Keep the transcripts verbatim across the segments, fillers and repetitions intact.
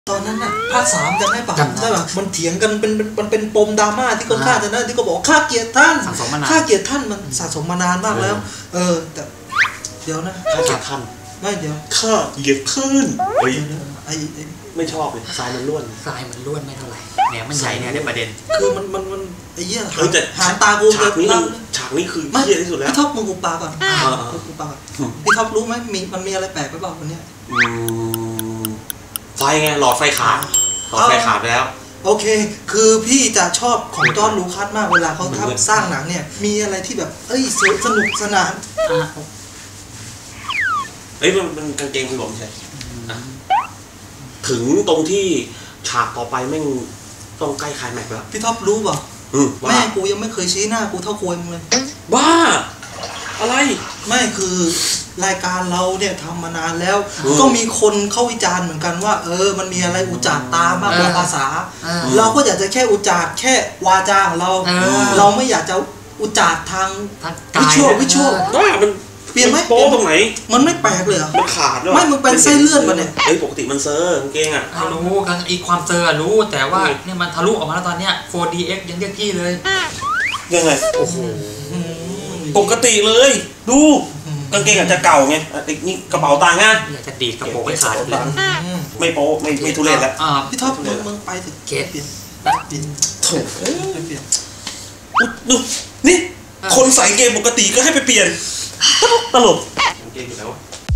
ตอนนั้นน่ะภาคสามจำได้ปะจำได้ปะมันเถียงกันเป็นมันเป็นปมดราม่าที่ค่อนข้างจะนั่นที่เขาบอกข้าเกลียดท่านข้าเกลียดท่านมันสะสมมานานมากแล้วเออแต่เดี๋ยวนะข้าเกลียดท่านไม่เดี๋ยวข้าเกลียดขึ้นเฮ้ยไอ้ไม่ชอบเลยทรายมันล้วนทรายมันล้วนไม่เท่าไหร่เนี่ยมันใหญ่เนี่ยได้ประเด็นคือมันมันมันไอ้เหี้ยหางตากูฉากนี้ฉากนี้คือเหี้ยที่สุดแล้วพี่ท็อปมึงกูปาก่อนกูปาก่อนพี่ท็อปรู้ไหมมีมันมีอะไรแปลกไปบ้างวันนี้ไฟไงหลอดไฟขาดหลอดไฟขาดไปแล้วโอเคคือพี่จะชอบของจอร์จลูคัสมากเวลาเขาทำสร้างหนังเนี่ยมีอะไรที่แบบเอ้ยสนุกสนานเฮ้ยมันมันกางเกงคุณหลงใช่ถึงตรงที่ฉากต่อไปแม่งต้องใกล้คลายแม็กซ์แล้วพี่ท็อปรู้ป่ะแม่กูยังไม่เคยชี้หน้ากูเท่าควยมึงเลยบ้าอะไรไม่คือรายการเราเนี่ยทำมานานแล้วก็มีคนเข้าวิจารณ์เหมือนกันว่าเออมันมีอะไรอุจจาระตามากกว่าภาษาเราก็อยากจะแค่อุจจาระแค่วาจาของเราเราไม่อยากจะอุจจาระทางวิชวลวิชวลมันเปลี่ยนไหมโป๊ตรงไหนมันไม่แปลกเลยมันขาดแล้วไม่มึงเป็นไส้เลื่อนมาเนี่ยเฮ้ยปกติมันเซอร์กางเกงอ่ะรู้กันไอความเซอร์รู้แต่ว่าเนี่ยมันทะลุออกมาแล้วตอนเนี้ย โฟร์ ดี เอ็กซ์ ยังเรียกพี่เลยยังไงโอ้โหปกติเลยดูกางเกงอาจจะเก่าไงนี่กระเป๋าตังค์นะอยากจะดีดกระโปรงให้ขาดเลยไม่โป๊ไม่ไม่ทุเรศแล้วพี่ท็อปมึงมึงไปถึงเกตเปลี่ยนเปลี่ยนโถเปลี่ยนดูนี่คนใส่เกงปกติก็ให้ไปเปลี่ยนตลกเกงอยู่แล้ว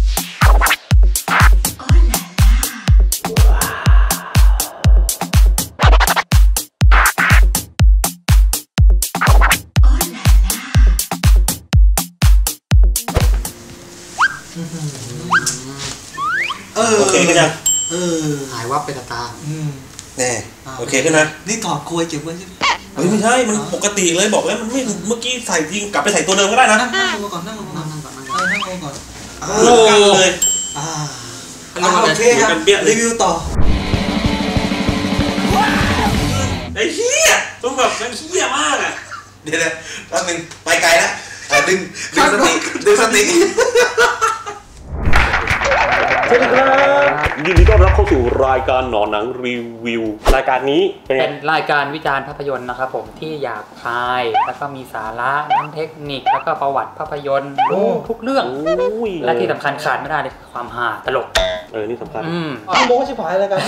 เออโอเคขึ้นยังเออหายวับไปตาแน่โอเคขึ้นนะนี่ถอดโคยเก็บไว้ใช่ไหมเฮ้ยไม่ใช่มันปกติเลยบอกแล้วมันไม่เมื่อกี้ใส่จริงกลับไปใส่ตัวเดิมก็ได้นะนั่งลงก่อนนั่งลงก่อนนั่งก่อนนั่งลงก่อนโอ้เลยอ่าโอเคครับรีวิวต่อไอ้เหี้ยต้องแบบมันเหี้ยมากอ่ะเดี๋ยวๆแป๊บนึงไปไกลแล้วดึงดึงสติดึงสติสวัสดีครับยินดีต้อนรับเข้าสู่รายการหนอนหนังรีวิวรายการนี้เป็นรายการวิจารณ์ภาพยนตร์นะครับผมที่หยาบคายแล้วก็มีสาระทั้งเทคนิคแล้วก็ประวัติภาพยนตร์ทุกเรื่องและที่สำคัญขาดไม่ได้เลยคือความฮาตลกเออนี่สำคัญอืมโม้ชิบหายรายการ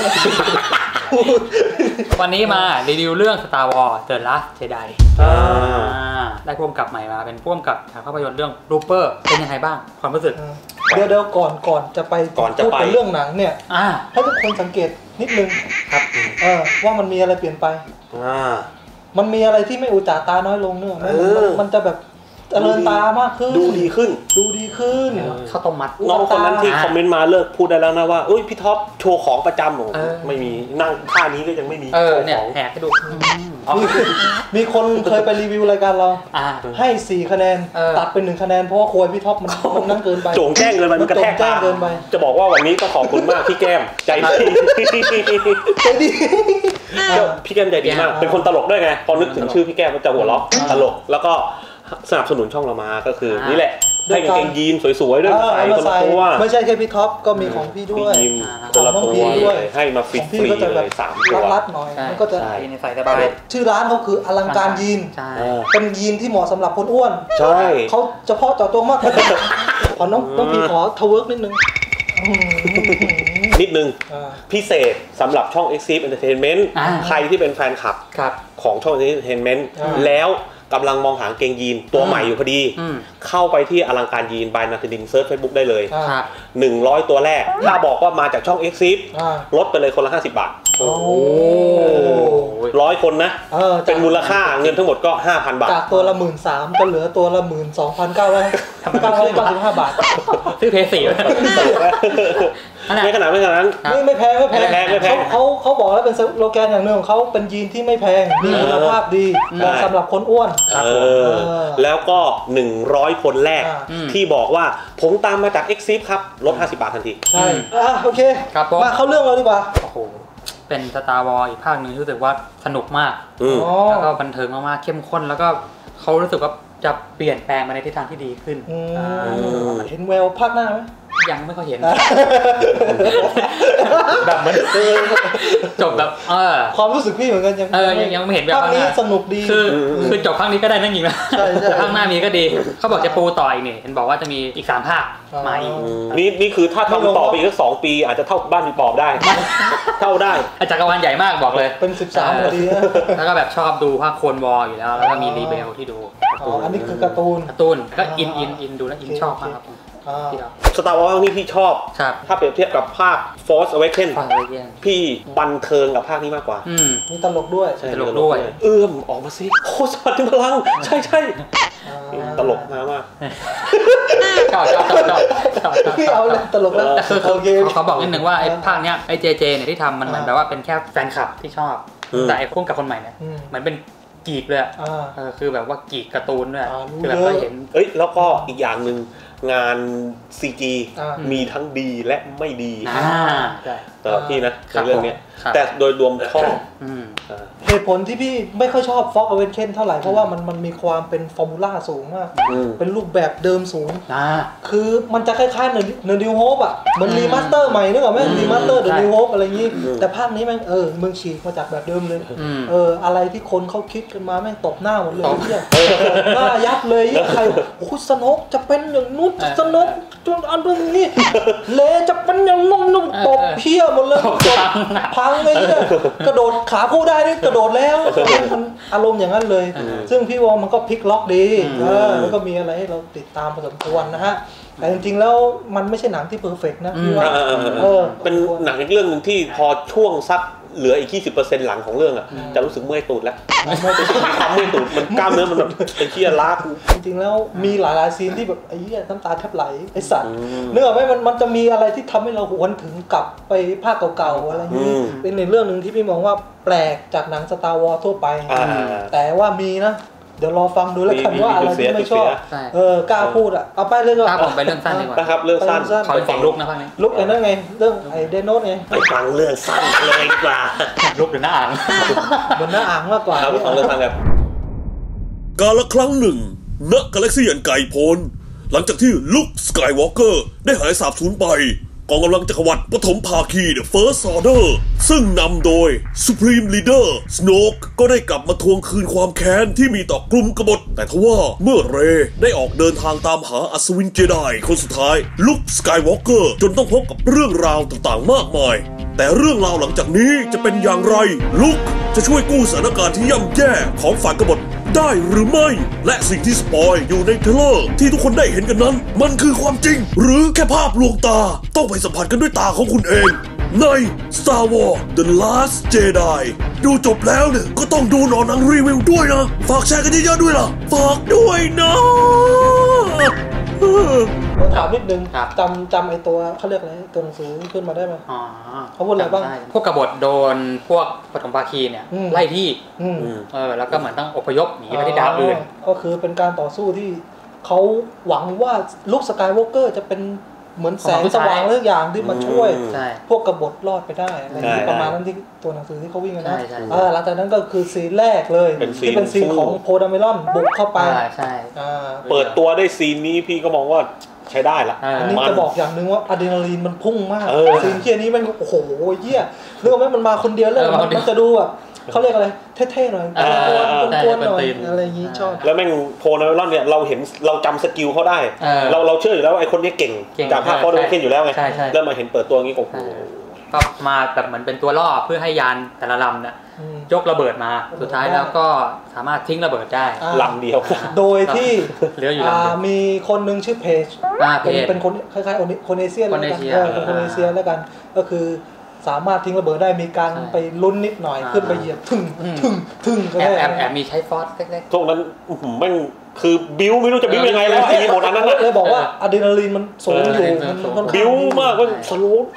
วันนี้มารีวิวเรื่อง Star Wars The Last Jedi ได้พ่วงกับใหม่มาเป็นพ่วงกับจากภาพยนตร์เรื่อง Looper เป็นยังไงบ้างความรู้สึกเดี๋ยวเดี๋ยวก่อนก่อนจะไปก่อนจะไปเรื่องหนังเนี่ยให้ทุกคนสังเกตนิดนึงครับเออว่ามันมีอะไรเปลี่ยนไปมันมีอะไรที่ไม่อุจจาตาน้อยลงเนื่องมันจะแบบเจริญตามากขึ้นดูดีขึ้นดูดีขึ้นข้าวต้มมัดน้องคนนั้นที่คอมเมนต์มาเลิกพูดได้แล้วนะว่าเอ้ยพี่ท็อปโชว์ของประจำหนูไม่มีนั่งท่านี้ก็ยังไม่มีโชว์ของแหกให้ดูมีคนเคยไปรีวิวรายการเราให้สี่คะแนนตัดเป็นหนึ่งคะแนนเพราะว่าโคยพี่ท็อปมันมันนั่งเกินไปโจ่งแจ้งเลยมันกระแทกตาจะบอกว่าวันนี้ก็ขอบคุณมากพี่แก้มใจดีใจดีพี่แก้มใจดีมากเป็นคนตลกด้วยไงพอนึกถึงชื่อพี่แก้มก็จะหัวเราะตลกแล้วก็สนับสนุนช่องเรามาก็คือนี่แหละให้กางเกงยีนสวยๆด้วยใส่คนละตัวไม่ใช่แค่พี่ท็อปก็มีของพี่ด้วยคนละตัวด้วยให้มาฟรีๆเลยสามตัวรัดๆหน่อยมันก็จะใส่สบายชื่อร้านเขาคืออลังการยีนเป็นยีนที่เหมาะสำหรับคนอ้วนใช่เขาเฉพาะเจาะจงมากขอน้องน้องพี่ขอทเวิร์กนิดนึงนิดนึงพิเศษสำหรับช่อง Exif Entertainment ใครที่เป็นแฟนคลับของช่อง Exif Entertainment แล้วกำลังมองหาเกงยีนตัวใหม่อยู่พอดีเข้าไปที่อลังการยีนบายนาทิดินเซิร์ชเฟซบุ๊กได้เลยหนึ่งร้อยตัวแรกถ้าบอกว่ามาจากช่อง Exif ลดไปเลยคนละห้าสิบบาทโอ้ร้อยคนนะเป็นมูลค่าเงินทั้งหมดก็ ห้าพัน บาทจากตัวละ หนึ่งหมื่นสามพัน ก็เหลือตัวละ หนึ่งหมื่นสองพันเก้าร้อยเก้าสิบห้า บาทซื้อเพย์สี่ไม่ขนาดไม่ขนาดนั้นไม่ไม่แพงไม่แพงไม่แพงเขาเขาบอกแล้วเป็นสโลแกนอย่างหนึ่งของเขาเป็นยีนที่ไม่แพงมีคุณภาพดีเหมาะสำหรับคนอ้วนแล้วก็หนึ่งร้อยคนแรกที่บอกว่าผมตามมาจาก Exif ครับลดห้าสิบบาททันทีใช่โอเคมาเข้าเรื่องเราดีกว่าโอ้โหเป็น Star Wars อีกภาคหนึ่งรู้สึกว่าสนุกมากแล้วก็บันเทิงมากๆเข้มข้นแล้วก็เขารู้สึกว่าจะเปลี่ยนแปลงมาในทิศทางที่ดีขึ้นเห็นแววภาคหน้าไหมยังไม่ค่อยเห็นแบบมันจบแบบเออความรู้สึกพี่เหมือนกันยังเออยังยังไม่เห็นแบบภาคนี้สนุกดีคือคือจบภาคนี้ก็ได้นั่นจริงนะภาคหน้ามีก็ดีเขาบอกจะปูต่ออีกนี่เห็นบอกว่าจะมีอีกสามภาคมาอีกนี่นี่คือถ้าทำต่อไปอีกสักสองปีอาจจะเท่าบ้านมีปอบได้เท่าได้จักรวาลใหญ่มากบอกเลยเป็นสิบสามนาทีแล้วก็แบบชอบดูภาคโคลนวอร์อยู่แล้วแล้วก็มีรีเบลที่ดูอ๋ออันนี้คือการ์ตูนการ์ตูนก็อินอินอินดูแล้วอินชอบมากครับสตาร์วอร์นี่พี่ชอบถ้าเปรียบเทียบกับภาค Force Awakens พี่บันเทิงกับภาคนี้มากกว่ามีตลกด้วยตลกด้วยเอื้อมออกมาสิโคตรสัตว์ถึงพลังใช่ใช่ตลกมากมากชอบชอบชอบชอบพี่เอาเลยตลกแล้วแต่คือเขาบอกนิดนึงว่าไอ้ภาคเนี้ยไอ้เจเจเนี่ยที่ทำมันเหมือนแบบว่าเป็นแค่แฟนคลับที่ชอบแต่ไอ้พุ่งกับคนใหม่เนี่ยมันเป็นกีกเลยคือแบบว่ากีกการ์ตูนด้วยคือแบบเราเห็นเอ้ยแล้วก็อีกอย่างหนึ่งงาน ซี จี มีทั้งดีและไม่ดีแต่พี่นะในเรื่องนี้แต่โดยรวมชอบเหตุผลที่พี่ไม่ค่อยชอบ Force Awakens เท่าไหร่เพราะว่ามันมันมีความเป็นฟอร์มูล่าสูงมากเป็นรูปแบบเดิมสูงคือมันจะคล้ายๆเนอร์นิวโฮปอ่ะเหมือนรีมาสเตอร์ใหม่นึกออกไหมรีมาสเตอร์เดอะนิวโฮปอะไรอย่างนี้แต่ภาคนี้แม่งเออมึงฉีกมาจากแบบเดิมเลยเอออะไรที่คนเขาคิดกันมาแม่งตบหน้าหมดเลยเนี่ยหน้ายับเลยใครโอ้สโนกจะเป็นอย่างนู้นสนุกจนอันนี้เลจะเป็นอย่างนุ่มๆตบเพี้ยหมดเลยพังเลยเนี่ยกระโดดขาคู่ได้นี่กระโดดแล้วมันอารมณ์อย่างนั้นเลยซึ่งพี่ว่ามันก็พลิกล็อกดีแล้วก็มีอะไรให้เราติดตามพอสมควรนะฮะแต่จริงๆแล้วมันไม่ใช่หนังที่เพอร์เฟกต์นะพี่ว่าเป็นหนังอีกเรื่องหนึ่งที่พอช่วงสักเหลืออีก ยี่สิบเปอร์เซ็นต์ หลังของเรื่องอ่ะจะรู้สึกเมื่อยตูดแล้วมีความเมื่อยตูดมันกล้ามเนื้อมันแบบไอ้เหี้ยล้ากูจริงๆแล้วมีหลายๆซีนที่แบบไอ้เหี้ยน้ำตาแทบไหลไอ้สัตว์เนื้อไหมมันมันจะมีอะไรที่ทำให้เราหวนถึงกลับไปภาคเก่าๆอะไรอย่างนี้เป็นในเรื่องนึงที่พี่มองว่าแปลกจากหนัง Star Wars ทั่วไปแต่ว่ามีนะเดี๋ยวรอฟังดูแล้วกันว่าอะไรที่ไม่ชอบเออกล้าพูดอ่ะเอาไปเรื่องครับผมไปเรื่องสั้นดีกว่านะครับเรื่องสั้นขอฟังลุกนะพังนี้ลุกไอ้นั่นไงเรื่องไอ้เดนโนสไงไปฟังเรื่องสั้นเลยดีกว่าลุกหรือหน้าอ่างบนหน้าอ่างมากกว่าครับฟังเรื่องสั้นครับกาลครั้งหนึ่งณกาแล็กซี่อันไกลโพ้นหลังจากที่ลุคสกายวอล์กเกอร์ได้หายสาบสูญไปกองกำลังจักรวรรดิปฐมภาคี The First Order ซึ่งนำโดย Supreme Leader Snoke ก็ได้กลับมาทวงคืนความแค้นที่มีต่อกลุ่มกบฏแต่ทว่าเมื่อเรย์ได้ออกเดินทางตามหาอัศวินเจไดคนสุดท้ายลุคสกายวอล์กเกอร์จนต้องพบกับเรื่องราวต่างๆมากมายแต่เรื่องราวหลังจากนี้จะเป็นอย่างไรลุคจะช่วยกู้สถานการณ์ที่ย่ำแย่ของฝ่ายกบฏได้หรือไม่และสิ่งที่สปอยอยู่ในเทรลเลอร์ที่ทุกคนได้เห็นกันนั้นมันคือความจริงหรือแค่ภาพลวงตาต้องไปสัมผัสกันด้วยตาของคุณเองใน Star Wars The Last Jedi ดูจบแล้วเนี่ยก็ต้องดูหนอนหนังรีวิวด้วยนะฝากแชร์กันเยอะๆด้วยล่ะฝากด้วยนะถามนิดนึงจำจำไอตัวเขาเรียกอะไรตัวหนังสือขึ้นมาได้ไหมอ๋อเขาพูดอะไรบ้างพวกกบฏโดนพวกปฐมภาคีเนี่ยไล่ที่เออแล้วก็เหมือนต้องอพยพหนีไปที่ดาวอื่นก็คือเป็นการต่อสู้ที่เขาหวังว่าลุคสกายวอล์กเกอร์จะเป็นเหมือนแสงสว่างเรื่องอย่างที่มาช่วยพวกกบฏรอดไปได้อะไรประมาณนั้นที่ตัวหนังสือที่เขาวิ่งกันนะหลังจากนั้นก็คือซีนแรกเลยที่เป็นซีนของโพดาเมลอนบุกเข้าไปเปิดตัวได้ซีนนี้พี่ก็มองว่าใช้ได้ละอันนี้จะบอกอย่างนึงว่าอะดรีนาลีนมันพุ่งมากซีนเที่ยนี้มันโอ้โหเยี่ยเรื่องไหมมันมาคนเดียวเลยมันจะดูแบบเขาเรียกอะไรเท่ๆหน่อยกวนๆหน่อยอะไรอย่างนี้ชอบแล้วแม่งโพนาเมลอนเนี่ยเราเห็นเราจำสกิลเขาได้เราเราเชื่ออยู่แล้วว่าไอ้คนนี้เก่งจากภาคโพนาเมลอนอยู่แล้วไงแล้วมาเห็นเปิดตัวงี้โอ้โหก็มาแบบเหมือนเป็นตัวล่อเพื่อให้ยานแต่ละลำเนี่ยยกระเบิดมาสุดท้ายแล้วก็สามารถทิ้งระเบิดได้ลำเดียวโดยที่เหลืออยู่มีคนหนึ่งชื่อเพจเป็นเป็นคนคล้ายๆคนเอเชียแล้วกันเป็นคนเอเชียแล้วกันก็คือสามารถทิ้งระเบิดได้มีการไปลุ้นนิดหน่อยขึ้นไปเหยียบถึงถึงถึงก็ได้แอบแอบมีใช้ฟอสเล็กๆตรงนั้นแม่งคือบิ้วไม่รู้จะบิ้วยังไงแล้วไอ้หมดนั้นเลยบอกว่าอะดรีนาลีนมันสูงอยู่มันบิ้วมากมันสโลว์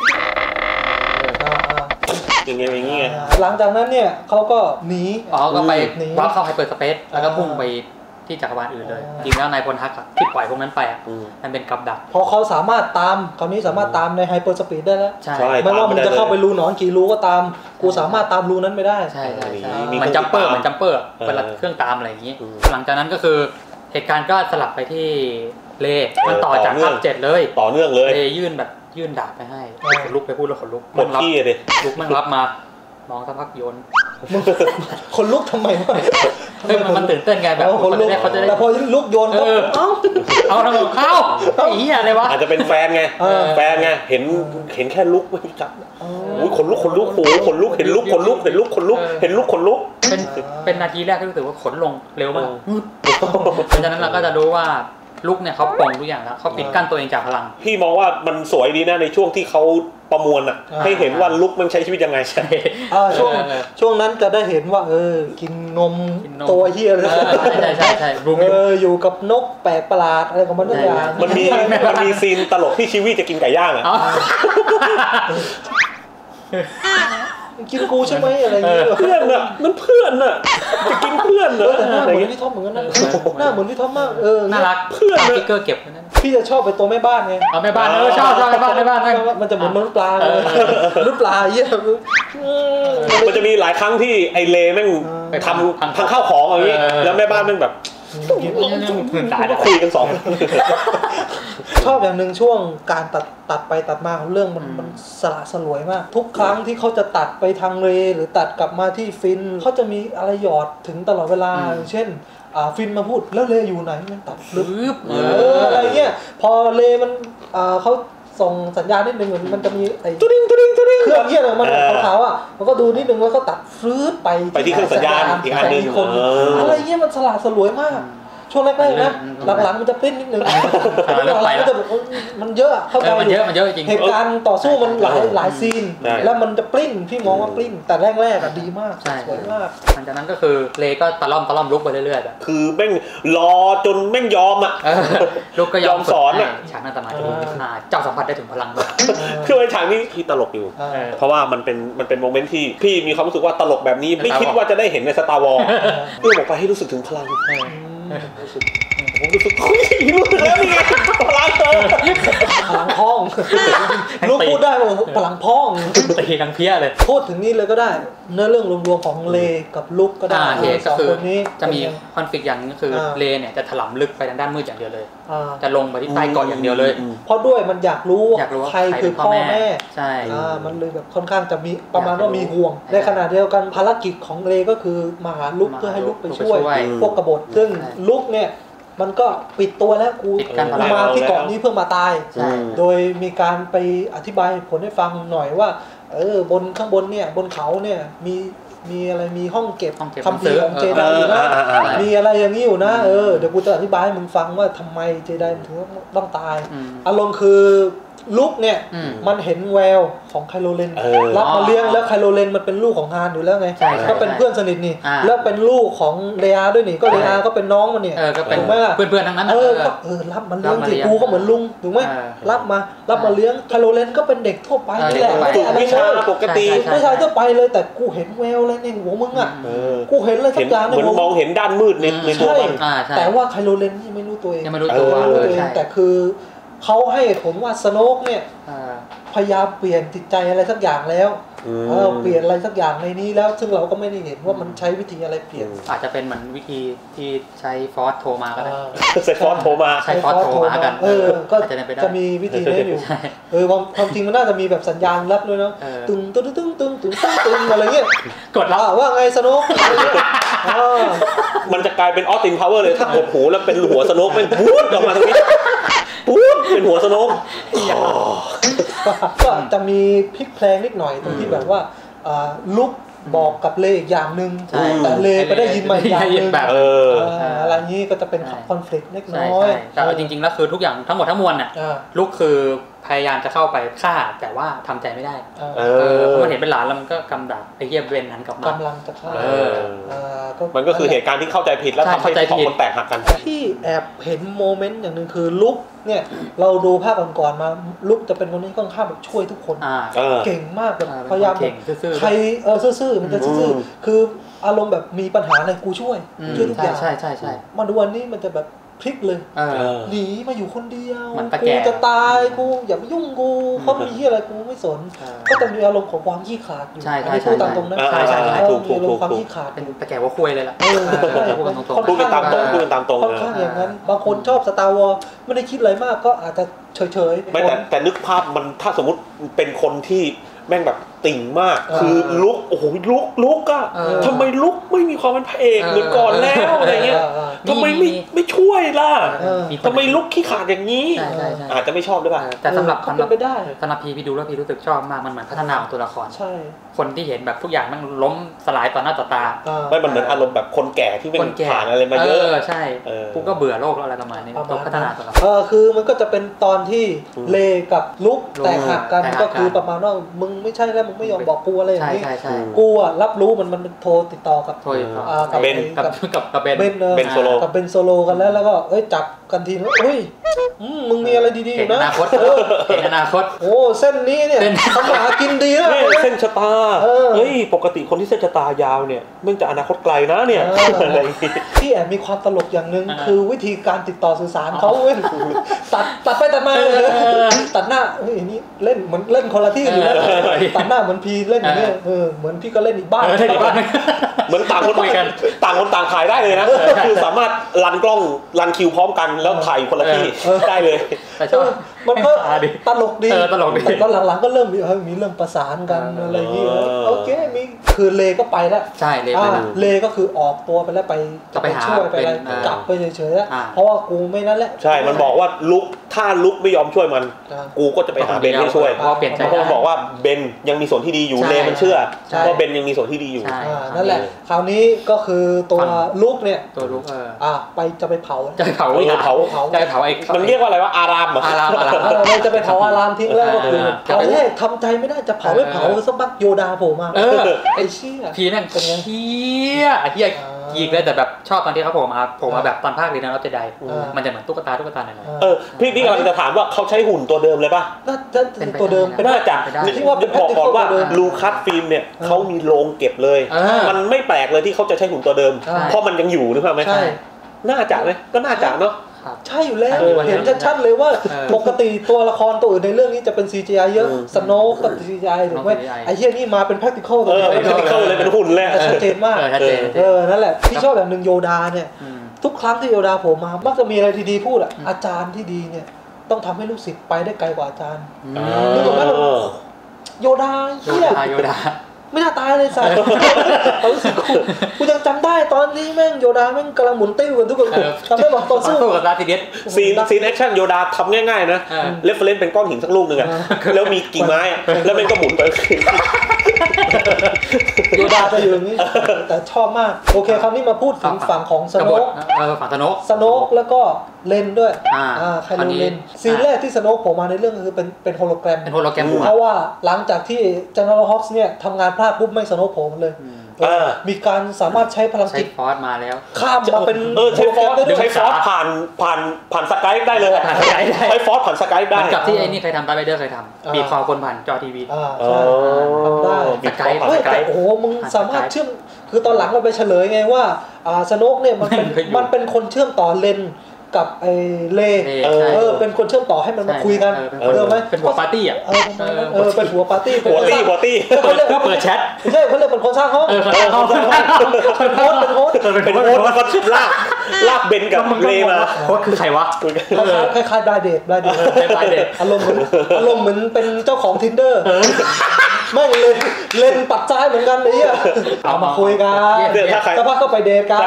อย่างเงี้ยอย่างเงี้ยหลังจากนั้นเนี่ยเขาก็หนีอ๋อก็ไปวาร์ปเข้าไฮเปอร์สเปซแล้วก็พุ่งไปที่จักรวาลอื่นเลยจริงแล้วนายพลฮักที่ปล่อยพวกนั้นไปมันเป็นกับดักพอเขาสามารถตามคราวนี้สามารถตามในไฮเปอร์สปีดได้แล้วไม่ว่ามันจะเข้าไปรูหนอนกี่รูก็ตามกูสามารถตามรูนั้นไม่ได้ใช่ใช่มันจัมเปอร์มันจัมเปอร์เวลาเครื่องตามอะไรอย่างนี้หลังจากนั้นก็คือเหตุการณ์ก็สลับไปที่เลมันต่อจากภาคเจ็ดเลยต่อเนื่องเลยเลยื่นแบบยื่นดาบไปให้ขนลุกไปพูดแล้วขนลุกมันรับลุกมันรับมามองสักพักโยนคนลุกทำไมวะเฮ้ยมันตื่นเต้นไงแบบคนลุกแต่พอลุกโยนเออเอ้าเอาทำไมเข้าไอ้เหี้ยอะไรวะอาจจะเป็นแฟนไงแฟนไงเห็นเห็นแค่ลุกไม่จับอุ้ยขนลุกขนลุกโอ้ขนลุกเห็นลุกขนลุกเห็นลุกขนลุกเห็นลุกขนลุกเป็นเป็นนาทีแรกที่รู้สึกว่าขนลงเร็วมากเพราะฉะนั้นเราก็จะรู้ว่าลุกเนี่ยเขาปลงทุกอย่างแล้วเขาปิดกั้นตัวเองจากพลังพี่มองว่ามันสวยดีนะในช่วงที่เขาประมวลอ่ะให้เห็นว่าลุกมันใช้ชีวิตยังไงใช่ช่วงช่วงนั้นจะได้เห็นว่าเออกินนมตัวเฮียเลยใช่ใช่ใช่เอออยู่กับนกแปลกประหลาดอะไรของมันทุกอย่างมันมีมันมีซีนตลกที่ชีวิตจะกินไก่ย่างอ่ะกินกูใช่ไหมอะไรเงี้ยเพื่อนอะมันเพื่อนอะจะกินเพื่อนเหรอแต่หน้าเหมือนพี่ท็อปเหมือนกันนะหน้าเหมือนพี่ท็อปมากเออน่ารักเพื่อนสติ๊กเกอร์เก็บนั่นพี่จะชอบไปตัวแม่บ้านไงเอาแม่บ้านเออชอบชอบแม่บ้านแม่บ้านมันจะเหมือนมนุษย์ปลาเลยมนุษย์ปลาเยี่ยมมันจะมีหลายครั้งที่ไอเลแม่งทำทางข้าวของอะไรนี้แล้วแม่บ้านแม่งแบบคุยกันสองชอบอย่างหนึ่งช่วงการตัดตัดไปตัดมาของเรื่องมันมันสละสลวยมากทุกครั้งที่เขาจะตัดไปทางเรหรือตัดกลับมาที่ฟินเขาจะมีอะไรหยอดถึงตลอดเวลาเช่นฟินมาพูดแล้วเลอยู่ไหนมันตัดลึกอะไรเงี้ยพอเลมันเขาส่งสัญญาณนิดนึงเหมือนมันจะมีไอ้ตุ้ดิ้งตุ้ดิ้งตุ้ดิ้งเครื่องเงี้ยเลยมันขาวๆอ่ะมันก็ดูนิดนึงแล้วก็ตัดฟืดไปไปที่เครื่องสัญญาณอีกอันนึงอะไรเงี้ยมันสละสลวยมากช่วงแรกๆนะหลังๆมันจะปิ้นนิดนึงหลังๆมันจะมันเยอะเข้าใจมันเยอะมันเยอะจริงเหตุการณ์ต่อสู้มันหลายหลายซีนแล้วมันจะปลิ้นพี่มองว่าปลิ้นแต่แรกๆอ่ะดีมากสวยมากหลังจากนั้นก็คือเลก็ตะล่อมตะล่อมลุกไปเรื่อยๆแบบคือแม่งรอจนแม่งยอมอ่ะลุกก็ยอมสอนอ่ะฉากนั้นตมาจะมีเจ้าสัมผัสได้ถึงพลังคือในฉากนี้ที่ตลกอยู่เพราะว่ามันเป็นมันเป็นโมเมนต์ที่พี่มีความรู้สึกว่าตลกแบบนี้ไม่คิดว่าจะได้เห็นในสตาร์วอร์เอื้อมออกไปให้รู้สึกถึงพลังผมรู้สึกคุยรู้สึกแล้วนี่พลังเออพลังพ้องลูกพูดได้ว่าพลังพ้องตีกังเพี้ยเลยพูดถึงนี่เลยก็ได้เนื้อเรื่องรวมๆของเลกับลุกก็ได้สองคนนี้จะมีคอนฟลิกต์อย่างนึงก็คือเลเนี่ยจะถลำลึกไปทางด้านมืดอย่างเดียวเลยจะลงไปที่ใต้เกาะอย่างเดียวเลยเพราะด้วยมันอยากรู้ใครคือพ่อแม่ใช่มันเลยแบบค่อนข้างจะมีประมาณว่ามีห่วงในขณะเดียวกันภารกิจของเลก็คือมาหาลุกเพื่อให้ลุกไปช่วยพวกกบฏซึ่งลุกเนี่ยมันก็ปิดตัวแล้วกูมาที่เกาะนี้เพื่อมาตายโดยมีการไปอธิบายผลให้ฟังหน่อยว่าเออบนข้างบนเนี่ยบนเขาเนี่ยมีมีอะไรมีห้องเก็บคัมภีร์ของเจไดอยู่นะมีอะไรอย่างนี้อยู่นะเออเดี๋ยวกูจะอธิบายให้มึงฟังว่าทำไมเจไดถึงต้องตายอารมณ์คือลุกเนี่ยมันเห็นแววของไคโลเลนรับมาเลี้ยงแล้วไคโลเลนมันเป็นลูกของฮานอยู่แล้วไงก็เป็นเพื่อนสนิทนี่แล้วเป็นลูกของเรียด้วยนี่ก็เรียก็เป็นน้องมันเนี่ยถูกไหมล่ะเพื่อนๆทั้งนั้นเออเออรับมาเลี้ยงสิกูก็เหมือนลุงถูกไหมรับมารับมาเลี้ยงไคโลเลนก็เป็นเด็กทั่วไปนี่แหละวิชาปกติวิชาทั่วไปเลยแต่กูเห็นแววอะไรในหัวมึงอ่ะกูเห็นอะไรสักอย่างในหัวเหมือนมองเห็นด้านมืดในในตัวมันแต่ว่าไคโลเลนยังไม่รู้ตัวเองยังไม่รู้ตัวแต่คือเขาให้ผมว่าสโนกเนี่ยพยายามเปลี่ยนจิตใจอะไรสักอย่างแล้วเออเปลี่ยนอะไรสักอย่างในนี้แล้วซึ่งเราก็ไม่ได้เห็นว่ามันใช้วิธีอะไรเปลี่ยนอาจจะเป็นเหมือนวิธีที่ใช้ฟอสโทรมาก็ได้ใช้ฟอสโทรมาใช้ฟอสโทรมากันเออก็จะมีวิธีนี้อยู่เออความจริงมันน่าจะมีแบบสัญญาณรับด้วยเนาะตึงตึงตึงตึงตึงตึงตึงอะไรเงี้ยกดแล้วว่าไงสโนกมันจะกลายเป็นออสตินพาวเวอร์เลยถ้ากดหูแล้วเป็นหัวสโนกเป็นพูดออกมาตรงนี้ปุ๊บเป็นหัวสโนกก็จะมีพลิกแพลงนิดหน่อยตรงที่แบบว่าลุกบอกกับเลอีกอย่างหนึ่งแต่เลไปได้ยินมาอีกอย่างนึงแบบอะไรนี้ก็จะเป็นคอนฟ lict เล็กน้อยแต่จริงๆแล้วคือทุกอย่างทั้งหมดทั้งมวลน่ะลุกคือพยายามจะเข้าไปฆ่าแต่ว่าทำใจไม่ได้เพราะมันเห็นเป็นหลานแล้วมันก็กำดักไอ้เหี้ยเวนนั้นกลับมากำลังจะฆ่ามันก็คือเหตุการณ์ที่เข้าใจผิดแล้วทำให้สองคนแตกหักกันที่แอบเห็นโมเมนต์อย่างหนึ่งคือลุกเนี่ยเราดูภาพก่อนๆมาลุกจะเป็นคนที่ค่อนข้างแบบช่วยทุกคนเก่งมากแบบพยายามใครเออซื่อๆมันจะซื่อๆคืออารมณ์แบบมีปัญหาอะไรกูช่วยช่วยทุกอย่างใช่ใช่ใช่มาดูวันนี้มันจะแบบพลิกเลยหนีมาอยู่คนเดียวกูจะตายกูอย่ามายุ่งกูเขามีที่อะไรกูไม่สนก็จะมีอารมณ์ของความขี้ขลาดอยู่อันนี้พูดตามตรงนะใช่ใช่ใช่ถูกถูกถูกความขี้ขลาดเป็นตะแก่ว่าคุยเลยล่ะพูดตรงๆพูดกันตามตรงพูดกันตามตรงค่อนข้างอย่างนั้นบางคนชอบสตาร์วอร์ไม่ได้คิดอะไรมากก็อาจจะเฉยๆไม่แต่แต่นึกภาพมันถ้าสมมติเป็นคนที่แม่งแบบติ่งมากคือลุกโอ้โหลุกลุกอะทำไมลุกไม่มีความเป็นพระเอกเหมือนก่อนแล้วอะไรเงี้ยทำไมไม่ไม่ช่วยล่ะทำไมลุกขี้ขาดอย่างนี้อาจจะไม่ชอบด้วยป่ะแต่สำหรับสำหรับสำหรับพีพี่ดูแล้วพีรู้สึกชอบมากมันเหมือนพัฒนาของตัวละครใช่คนที่เห็นแบบทุกอย่างมันล้มสลายต่อหน้าต่อตาไม่มันเหมือนอารมณ์แบบคนแก่ที่มันผ่านอะไรมาเยอะใช่กูก็เบื่อโลกแล้วอะไรประมาณนี้ตัวพัฒนาตัวละครเออคือมันก็จะเป็นตอนที่เลกับลุกแตกหักกันก็คือประมาณว่ามึงไม่ใช่แล้วมึงไม่ยอมบอกกูอะไรอย่างนี้กูอ่ะรับรู้มันมันโทรติดต่อกับกับเบนกับกับกับเบนเบนโซโลกับเบนโซโลกันแล้วแล้วก็เอ้ยจับกันทีแล้วเฮ้ยมึงมีอะไรดีๆอยู่นะอนาคตเห็นอนาคทโอ้เส้นนี้เนี่ยทำมากินดีนะเส้นชะตาเฮ้ยปกติคนที่เส้นชะตายาวเนี่ยเนื่องจากอนาคตไกลนะเนี่ยที่แอบมีความตลกอย่างหนึ่งคือวิธีการติดต่อสื่อสารเขาเว้ยตัดตัดไปตัดมาเลยตัดหน้าเฮ้ยนี่เล่นเหมือนเล่นคนละที่อยู่นะตัดหน้าเหมือนพีเล่นอย่างนี้เออเหมือนพี่ก็เล่นอีกบ้านเหมือนต่างคนต่างคนต่างถ่ายได้เลยนะคือสามารถรันกล้องรันคิวพร้อมกันแล้วถ่ายคนละที่ได้เลยมันก็ตลกดีตลกดีตอนหลังๆก็เริ่มมีเออมีเรื่องประสานกันอะไรอย่างนี้โอเคมีคือเลก็ไปแล้วใช่เลไปเลก็คือออกตัวไปแล้วไปไปช่วยไปอะไรกลับไปเฉยๆเพราะว่ากูไม่นั่นแหละใช่มันบอกว่าลุกถ้าลุกไม่ยอมช่วยมันกูก็จะไปหาเบนให้ช่วยเพราะเปลี่ยนใจเพราะมันบอกว่าเบนยังมีส่วนที่ดีอยู่เลมันเชื่อว่าเบนยังมีส่วนที่ดีอยู่นั่นแหละคราวนี้ก็คือตัวลุกเนี่ยตัวลุกเอออ่ะไปจะไปเผาจะไปเผาเผาจะไปเผาไอ้มันเรียกว่าอะไรว่าอารามเหรออารามอารามเราจะไปเผาอารามทิ้งแล้วก็คือตอนแรกทำใจไม่ได้จะเผาไม่เผาสักบักโยดาโผล่มาไอ้เชี่ยพีนั่นเป็นไงเฮียเฮียยิงเลยแต่แบบชอบตอนที่เขาโผล่มาโผล่มาแบบตอนภาคนี้นะเราจะได้มันจะเหมือนตุ๊กตาตุ๊กตาหน่อยเออพี่พี่กำลังจะถามว่าเขาใช้หุ่นตัวเดิมเลยป่ะน่าจะเป็นตัวเดิมน่าจะที่ว่าเป็นบอกก่อนว่าลูคัสฟิล์มเนี่ยเขามีโรงเก็บเลยมันไม่แปลกเลยที่เขาจะใช้หุ่นตัวเดิมเพราะมันยังอยู่นึกภาพไหมน่าจะไหมก็น่าจะเนาะใช่อยู่แล้วเห็นชัดๆเลยว่าปกติตัวละครตัวอื่นในเรื่องนี้จะเป็น ซี จี ไอ เยอะสโนว์ก็ ซี จี ไอ ถูกไหมไอ้เหี้ยนี่มาเป็น practical ตัวเป็น practical เลยเป็นหุ่นเลยชัดเจนมากเออนั่นแหละที่ชอบอย่างหนึ่งโยดาเนี่ยทุกครั้งที่โยดาผมมามักจะมีอะไรดีๆพูดอ่ะอาจารย์ที่ดีเนี่ยต้องทำให้ลูกศิษย์ไปได้ไกลกว่าอาจารย์นึกออกไหมโยดาเหี้ยโยดาไม่น่าตายเลยสัตว์เขารู้สึกกูยังจำได้ตอนนี้แม่งโยดาแม่งกำลังหมุนติ้วกันทุกคนจำได้บอกตอนสู้กับดาร์ธเดสซีนซีนแอคชั่นโยดาทำง่ายๆนะเรฟเฟอเรนซ์เป็นก้อนหินสักลูกหนึ่งอะแล้วมีกิ่งไม้แล้วมันก็หมุนไปโยดาจะอยู่อย่างนี้แต่ชอบมากโอเคคราวนี้มาพูดถึงฝั่งของสโนกฝั่งสโนกสโนกแล้วก็เลนด้วยอ่าใครรู้เลนซีนแรกที่สโนกผมมาในเรื่องคือเป็นเป็นโฮโลแกรมเป็นโฮโลแกรมเพราะว่าหลังจากที่เจเนอเรลฮอคส์เนี่ยทำงานพลาดปุ๊บไม่สโนกผมเลยมีการสามารถใช้พลังจิตฟอร์สมาแล้วข้ามมาเป็นเออใช้ฟอร์สใช้ฟอร์สผ่านผ่านผ่านสกายได้เลยผ่านสกายได้ใช้ฟอร์สผ่านสกายได้เหมือนกับที่ไอ้นี่เคยทำตาไรเดอร์เคยทำปีคอคนผ่านจอทีวีอ่าใช่ทำได้สกายผ่านสกายโอ้โหมึงสามารถเชื่อมคือตอนหลังเราไปเฉลยไงว่าอ่าสโนกเนี่ยมันเป็นมันเป็นคนเชื่อมต่อเลนกับไอ้เล่เออเป็นคนเชื่อมต่อให้มันมาคุยกันเออไหมเป็นหัวปาร์ตี้อ่ะเออเออเป็นหัวปาร์ตี้หัวตี้หัวตี้เขาเรียกเปิดแชทใช่เขาเรียกเป็นคนสร้างห้องเออเขาสร้างห้องเป็นโฮสเป็นโฮสเป็นโฮสแล้วก็ลากลากเบนกับเล่มาโฮสคือใครวะคล้ายๆบรายเดทบรายเดทบรายเดทอารมณ์เหมือนอารมณ์เหมือนเป็นเจ้าของ Tinder ไม่เล่นเล่นปัดซ้ายเหมือนกันนี่อ่ะเอามาคุยกันสักพักก็ไปเดทกัน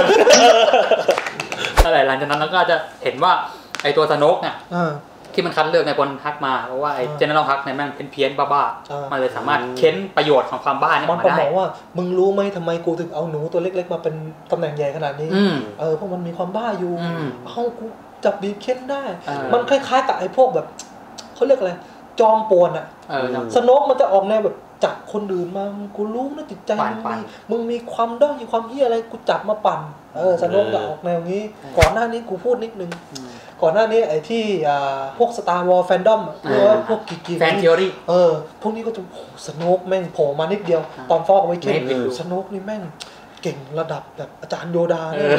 อะไรหลังจากนั้นเราก็จะเห็นว่าไอตัวสโนกเนี่ยที่มันคัดเลือกในบนฮักมาเพราะว่าไอเจเนอเรลฮักเนี่ยมันเป็นเพี้ยนบ้าๆมันเลยสามารถเค้นประโยชน์ของความบ้าเนี่ยมาได้มันบอกว่ามึงรู้ไหมทำไมกูถึงเอาหนูตัวเล็กๆมาเป็นตำแหน่งใหญ่ขนาดนี้เออเพราะมันมีความบ้าอยู่เอ้ากูจับบีบเค้นได้มันคล้ายๆกับไอพวกแบบเขาเรียกอะไรจอมป่วนอะสโนกมันจะออกแนวแบบจับคนอื่นมากูรู้นะจิตใจมึงมีมึงมีความด้อยมีความเหี้ยอะไรกูจับมาปั่นเออสโนกจะออกแนวนี้ก่อนหน้านี้กูพูดนิดนึงก่อนหน้านี้ไอ้ที่พวก Star Wars Fandom หรือว่าพวกกิกิแฟนเทอรี่เออพวกนี้ก็จะโหสโนกแม่งโผล่มานิดเดียวตอนฟอกไว้เข้มสโนกนี่แม่งเก่งระดับแบบอาจารย์โยดาเนี่ย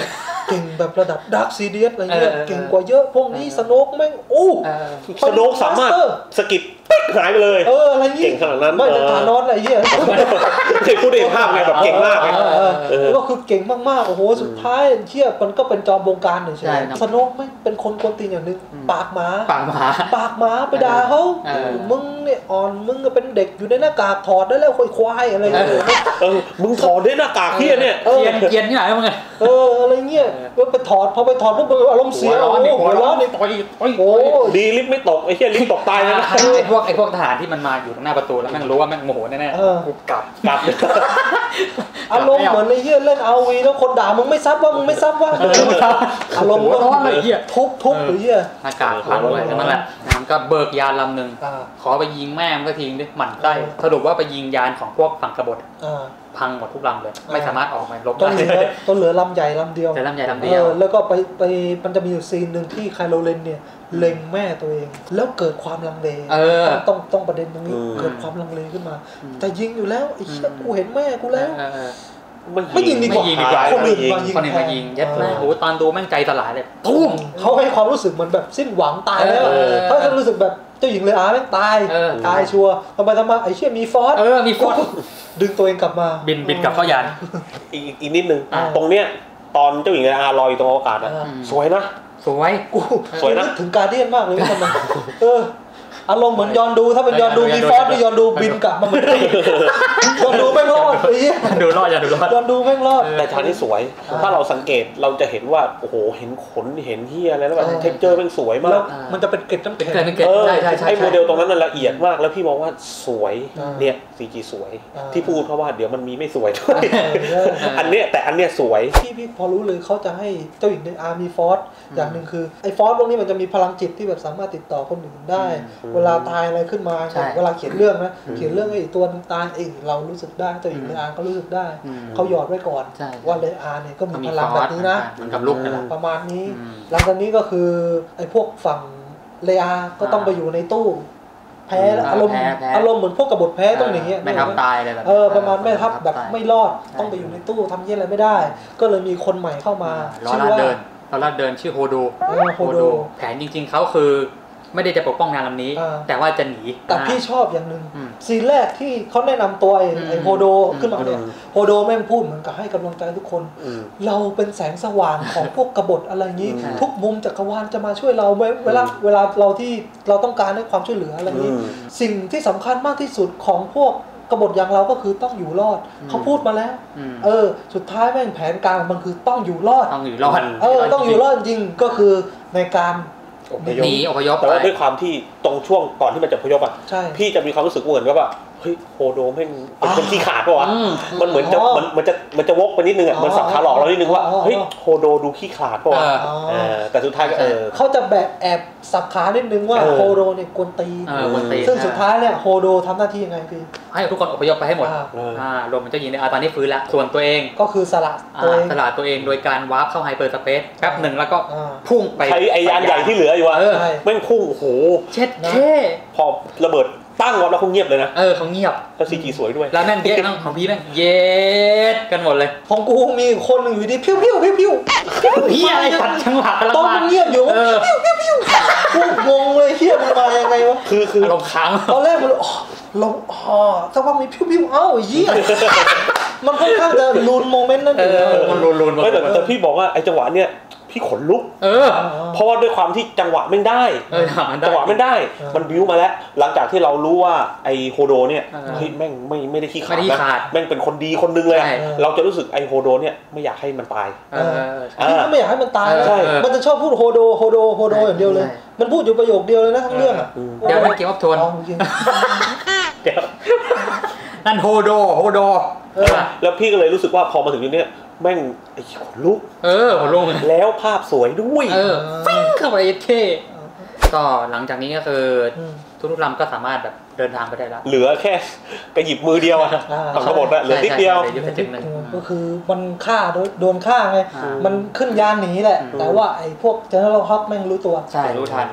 เก่งแบบระดับดาร์คซีเดียสอะไรเงี้ยเก่งกว่าเยอะพวกนี้สโนกแม่งโอ้สโนกสามารถสกิดหายไปเลยเอออะไรเงี้ยเก่งขนาดนั้นไม่เป็นธานอสอะไรเงี้ยเด็กผู้เด่นภาพไงแบบเก่งมากก็คือเก่งมากๆโอ้โหสุดท้ายเชี่ยมันก็เป็นจอมบงการเลยใช่ไหมสโนกไม่เป็นคนกวนตีนอย่างนึงปากหมาปากหมาปากหมาไปด่าเขามึงเนี่ยอ่อนมึงก็เป็นเด็กอยู่ในหน้ากากถอดได้แล้วควายอะไรเงี้ยเออมึงถอดได้หน้ากากเฮียเนี่ยเกียนเกียนที่ไหนมึงไงเอออะไรเงี้ยไปถอดพอไปถอดปุ๊บอารมณ์เสียโอ้โหหัวร้อนนี่ต่อยโอ้ดีลิฟต์ไม่ตกไอ้เหี้ยลิฟต์ตกตายเลยนะไอ้พวกไอ้พวกทหารที่มันมาอยู่ตรงหน้าประตูแล้วแม่งรู้ว่าแม่งโมโหแน่ๆกูกลับกลับอารมณ์เหมือนไอ้เหี้ยเล่นเอาวีแล้วคนด่ามึงไม่ซับว่ามึงไม่ซับว่าอารมณ์ร้อนไอ้เหี้ยทุบทุบหรือเหี้ยอากาศพังเลยนั่นแหละมันก็เบิกยานลำหนึ่งขอไปยิงแม่มันก็ทิ้งดิหมั่นไส้สรุปว่าไปยิงยานของพวกฝั่งกบฏพังหมดทุกลำเลยไม่สามารถออกมาลบได้ต้นเหลือลำใหญ่ลำเดียวแต่ลำใหญ่ลำเดียวแล้วก็ไปไปมันจะมีอยู่ซีนหนึ่งที่ไคโลเรนเนี่ยเล็งแม่ตัวเองแล้วเกิดความลังเลต้องต้องประเด็นตรงนี้เกิดความลังเลขึ้นมาแต่ยิงอยู่แล้วไอ้เชี่ยกูเห็นแม่กูแล้วไม่ยิงดีกว่าคนอื่นมายิงคนอื่นมายิงยัดแม่โอ้ตอนดูแม่งใจสลายเลยตุ้มเขาให้ความรู้สึกเหมือนแบบสิ้นหวังตายแล้วเขาจะรู้สึกแบบเจ้าหญิงเลยอาแม่งตายตายชัวร์ทำไมทำไมไอ้เชี่ยมีฟอสเออมีฟอสดึงตัวเองกลับมาบินบินกลับเข้ายานอีกอีกนิดนึงตรงเนี้ยตอนเจ้าหญิงเลยอาลอยอยู่ตรงอวกาศอ่ะสวยนะสวยกูสวยนะถึงการเดียนมากเลยว่าทำไมเอออารมณ์เหมือนย้อนดูถ้าเป็นย้อนดูมีฟอสที่ย้อนดูบินกลับมาเหมือนย้อนดูแม่งรอดไอ้เหี้ยดูรอดอย่าดูรอดย้อนดูแม่งรอดแต่ทางที่สวยถ้าเราสังเกตเราจะเห็นว่าโอ้โหเห็นขนเห็นเหี้ยอะไรแล้วแบบเท็กเจอร์แม่งสวยมากมันจะเป็นเกล็ดน้ำแข็งใช่ใช่ใช่ไอ้โมเดลตรงนั้นมันละเอียดมากแล้วพี่มองว่าสวยเนี่ย ซี จี สวยที่พูดเพราะว่าเดี๋ยวมันมีไม่สวยด้วยอันเนี้ยแต่อันเนี้ยสวยพี่พี่พอรู้เลยเขาจะให้เจ้าหญิงในอาร์มีฟอสอย่างหนึ่งคือไอ้ฟอสพวกนี้มันจะมีพลังจิตที่แบบสามารถติดต่อคนอื่นได้เวลาตายอะไรขึ้นมาเวลาเขียนเรื่องนะเขียนเรื่องไอ้ตัวตายเองเรารู้สึกได้เจ้าหญิงเลอาก็รู้สึกได้เขาหยอดไว้ก่อนว่าเลอาเนี่ยก็มีพลังแบบนี้นะประมาณนี้หลังจากนี้ก็คือไอ้พวกฝั่งเลอาก็ต้องไปอยู่ในตู้แพ้อารมณ์อารมณ์เหมือนพวกกบฏแพ้ต้องอย่างเงี้ยแม่ทัพตายอะไรแบบเออประมาณแม่ทัพแบบไม่รอดต้องไปอยู่ในตู้ทำเยี่ยอะไรไม่ได้ก็เลยมีคนใหม่เข้ามาชื่อว่าเดินเราลาดเดินชื่อโฮโดโฮโดแผนจริงๆเขาคือไม่ได้จะปกป้องงานลำนี้แต่ว่าจะหนีแต่พี่ชอบอย่างหนึ่งซีนแรกที่เขาแนะนำตัวไอ้โฮโดขึ้นมาเนี่ยโฮโดแม่งพูดเหมือนกับให้กำลังใจทุกคนเราเป็นแสงสว่างของพวกกบฏอะไรงี้ทุกมุมจักรวาลจะมาช่วยเราเวลาเวลาเราที่เราต้องการให้ความช่วยเหลืออะไรนี้สิ่งที่สำคัญมากที่สุดของพวกกบฏอย่างเราก็คือต้องอยู่รอดเขาพูดมาแล้วเออสุดท้ายแม่งแผนการมันคือต้องอยู่รอดต้องอยู่รอดเออต้องอยู่รอดจริงก็คือในการหนีอพยพแต่ว่าด้วยความที่ตรงช่วงก่อนที่มันจะอพยพอ่ะพี่จะมีความรู้สึกเหมือนกับว่าเฮ้ยโฮโดแม่งเป็นคนขี้ขาดป่ะวะมันเหมือนจะมันมันจะมันจะวกไปนิดนึงอ่ะมันสับขาหลอกเรานิดนึงว่าเฮ้ยโฮโดดูขี้ขาดป่ะวะแต่สุดท้ายก็เออเขาจะแบบแอบสับขานิดนึงว่าโฮโดเนี่ยกวนตีซึ่งสุดท้ายเนี่ยโฮโดทำหน้าที่ยังไงพี่ให้ทุกคนอพยพไปให้หมดรวมเป็นเจ้าหญิงในอาตอนนี้ฟื้นแล้วส่วนตัวเองก็คือสละตัวเองสละตัวเองโดยการวาร์ปเข้าไฮเปอร์สเปซแป๊บหนึ่งแล้วก็พุ่งไปใช้ไอ้ยานใหญ่ที่เหลืออยู่อ่ะแม่งพุ่งโอ้โหเช็ดเท่พอระเบิดตั้งแล้วเขาเงียบเลยนะเออเขาเงียบแล้ว ซี จี สวยด้วยแล้วแม่งเยอะนะของพี่แม่งเย็ดกันหมดเลยของกูมีคนนึงอยู่ดีพิ้วพิ้วพิ้วพิ้วเฮียอะไรตัดจังหวะกันละตอนมันเงียบอยู่พิ้วพิ้วพิ้วกูงงเลยเฮียมันมายังไงวะคือคือลงค้างตอนแรกมันอ๋อลงอ๋อแต่ว่ามีพิ้วพิ้วเอ้าเฮียมันค่อนข้างจะลูนโมเมนต์นั่นเองมันลูนลูนไม่แต่แต่พี่บอกว่าไอ้จังหวะเนี้ยพี่ขนลุกเออเพราะว่าด้วยความที่จังหวะไม่ได้จังหวะไม่ได้มันบิ้วมาแล้วหลังจากที่เรารู้ว่าไอโฮโดเนี่ยเฮ้ยแม่งไม่ไม่ได้ขี้ขาดนะแม่งเป็นคนดีคนนึงเลยเราจะรู้สึกไอโฮโดเนี่ยไม่อยากให้มันตายพี่ก็ไม่อยากให้มันตายแล้วมันจะชอบพูดโฮโดโฮโดโฮโดอย่างเดียวเลยมันพูดอยู่ประโยคเดียวเลยนะทั้งเรื่องอ่ะเดี๋ยวมันเกี่ยวกับโทนเดี๋ยวนั่นโฮโดโฮโดแล้วพี่ก็เลยรู้สึกว่าพอมาถึงจุดนี้แม่งไอ้ขนลุกเออขนลุกแล้วภาพสวยด้วยเออฟิ้งเข้าไปเท่ก็หลังจากนี้ก็คือทุกๆลำก็สามารถแบบเดินทางไปได้แล้วเหลือแค่กระหยิบมือเดียวอ่ะทั้งหมดอ่ะเหลือนิดเดียวก็คือมันฆ่าโดนฆ่าไงมันขึ้นยานหนีแหละแต่ว่าไอ้พวกเจเนอเรลฮอปแม่งรู้ตัวใช่รู้ทัน